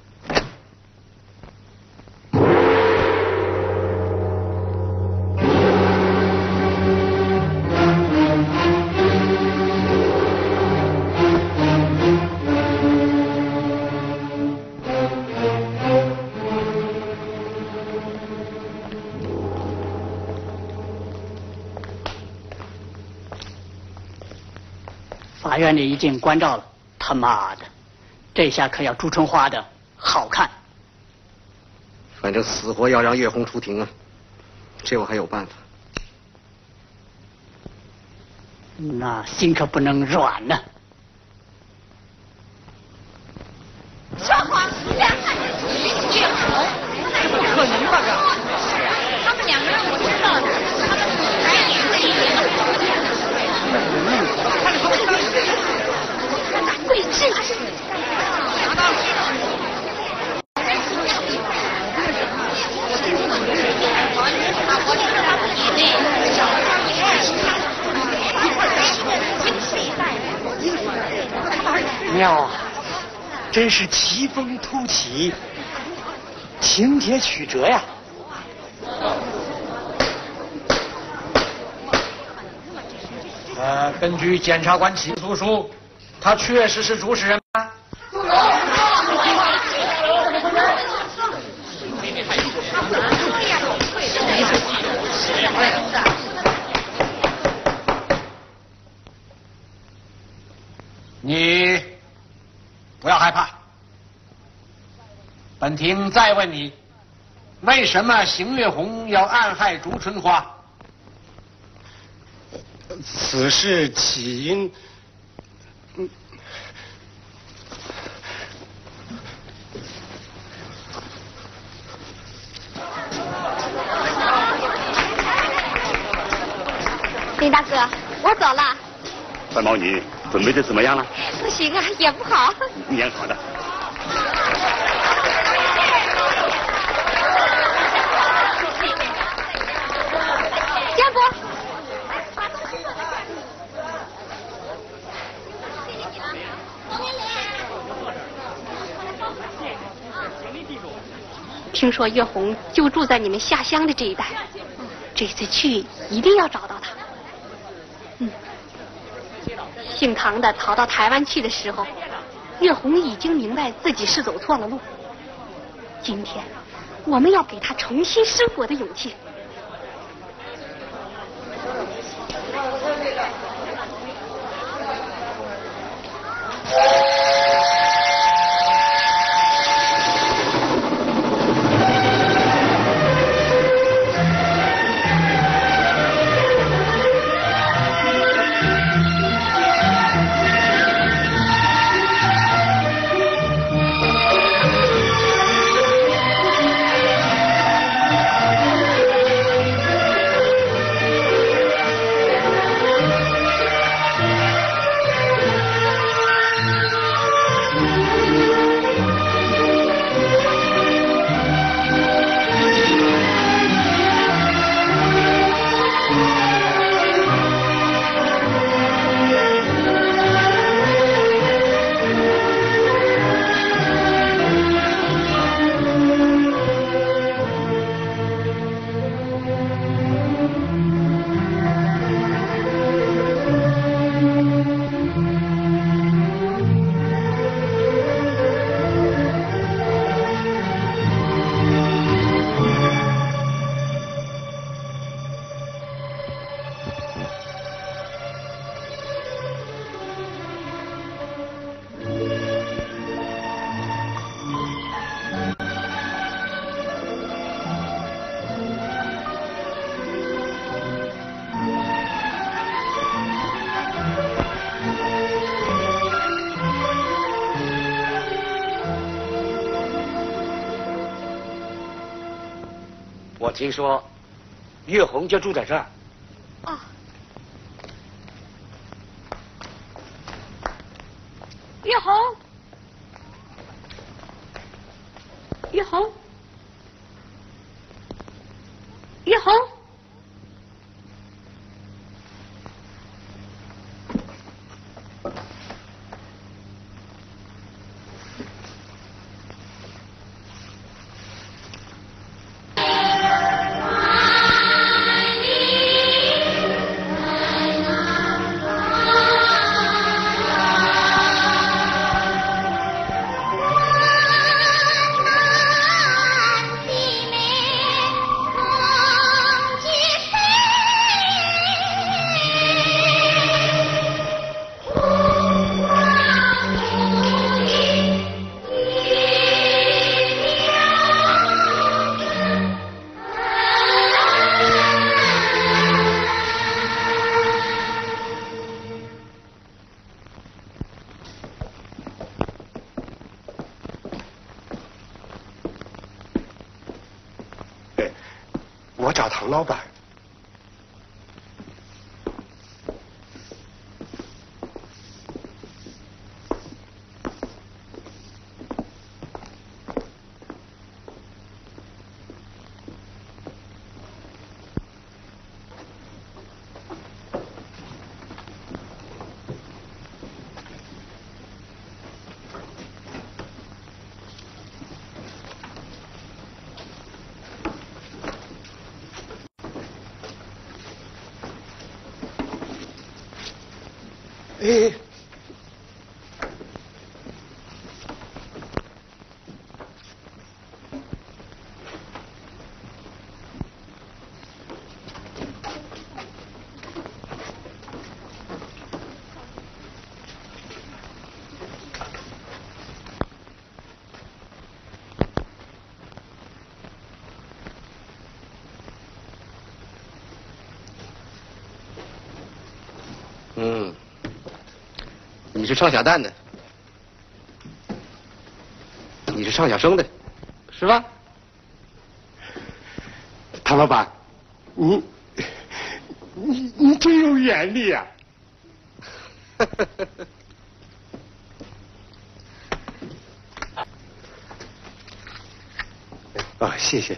法院里一进关照了，他妈的，这下可要朱春花的好看。 反正死活要让月红出庭啊，这我还有办法。 那心可不能软呢。 说谎，两汉子娶月红， 不可能吧？ 他们两个人我知道的，他们舞台演这一年的好演。敢跪吃！拿到！ 妙啊，真是奇峰突起，情节曲折呀。 根据检察官起诉书，他确实是主使人吗？你不要害怕，本庭再问你，为什么邢月红要暗害烛春花？ 此事起因， 林大哥，我走了。 范毛女准备的怎么样了？ 不行啊，演不好。 演好的。 江伯。 听说月红就住在你们下乡的这一带，这次去一定要找到他。姓唐的逃到台湾去的时候，月红已经明白自己是走错了路。今天我们要给他重新生活的勇气。 我听说月红就住在这儿。 哦。月红，月红，月红。 我找唐老板。 哎。 你是唱小旦的，你是唱小生的，是吧？ 唐老板，你真有眼力啊！啊，谢谢。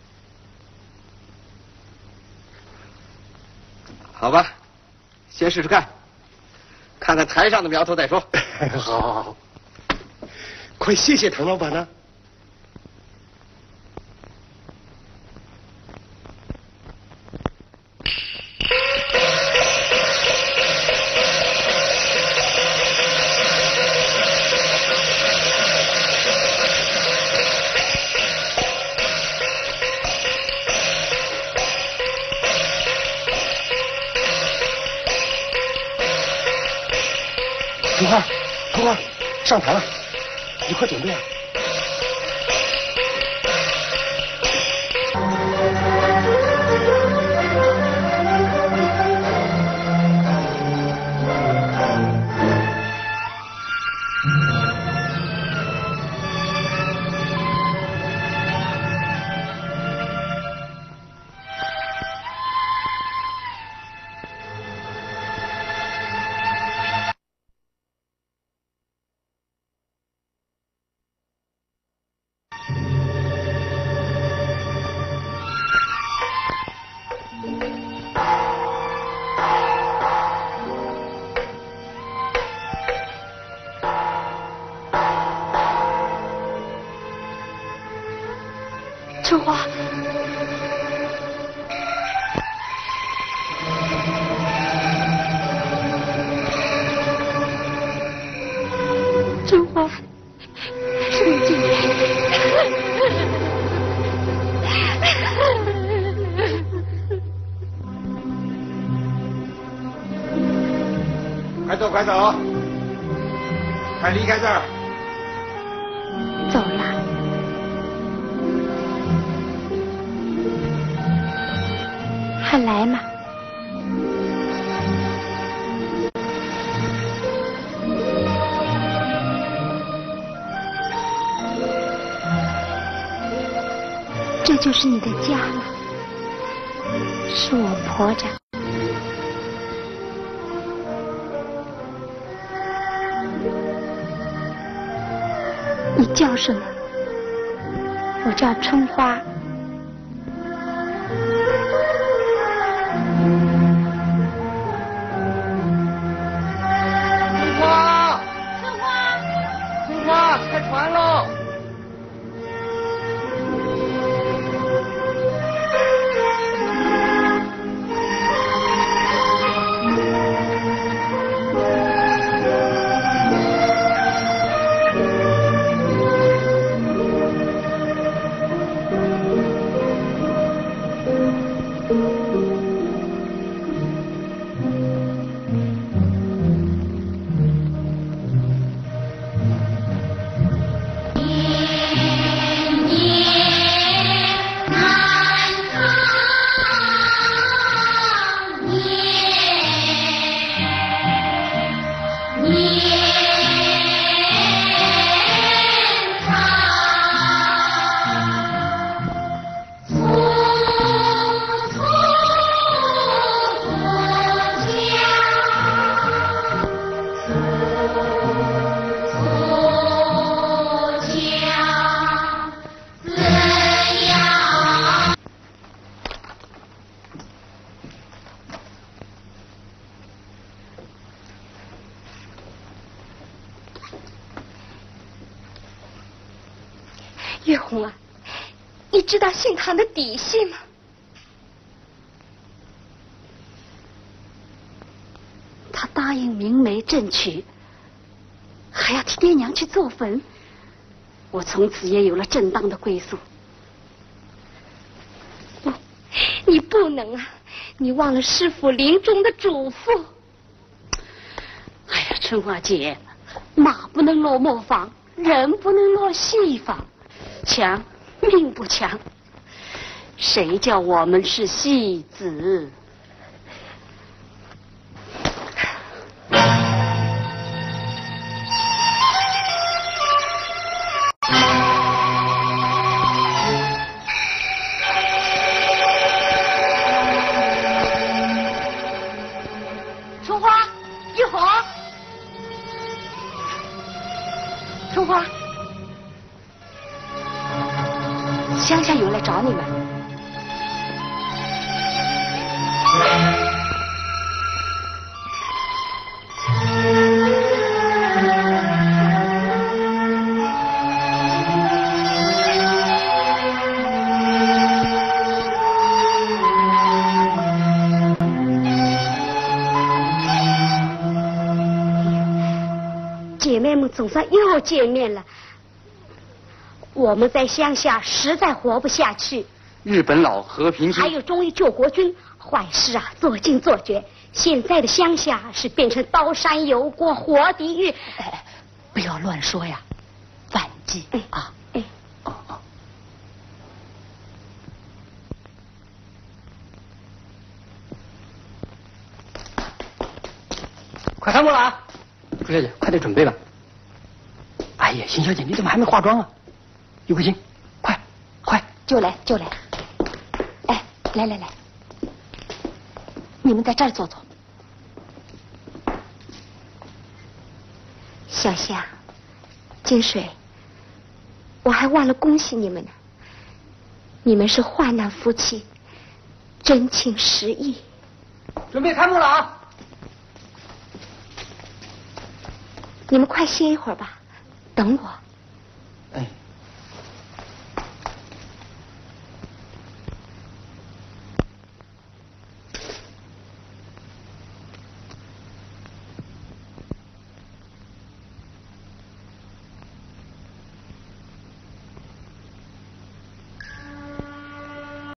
好吧，先试试看，看看台上的苗头再说。 好，快谢谢唐老板呢。春花，上台了，你快准备啊！ 春花，春花，圣经。 快走，快走，快离开这儿。 走了。还来吗？这就是你的家了，是我婆家。你叫什么？我叫春花。 开船喽！ 月红啊，你知道信堂的底细吗？ 他答答应明媒正娶，还要替爹娘去做坟，我从此也有了正当的归宿。 不，你不能啊！你忘了师父临终的嘱咐。 哎呀，春花姐，马不能落磨坊，人不能落戏坊，强命不强，谁叫我们是戏子？ 春花，一会儿。春花，乡下有人来找你们。 姐妹们总算又见面了。我们在乡下实在活不下去， 日本佬和平军还有忠义救国军，坏事啊做尽做绝。现在的乡下是变成刀山油锅活地狱。 不要乱说呀，反击啊！ 快开幕了啊！朱小姐，快点准备吧。哎呀，邢小姐，你怎么还没化妆啊？有个心，快， 就来。哎，来，你们在这儿坐坐。 小夏、金水，我还忘了恭喜你们呢。你们是患难夫妻，真情实意。 准备开幕了啊！ 你们快歇一会儿吧，等我。 哎，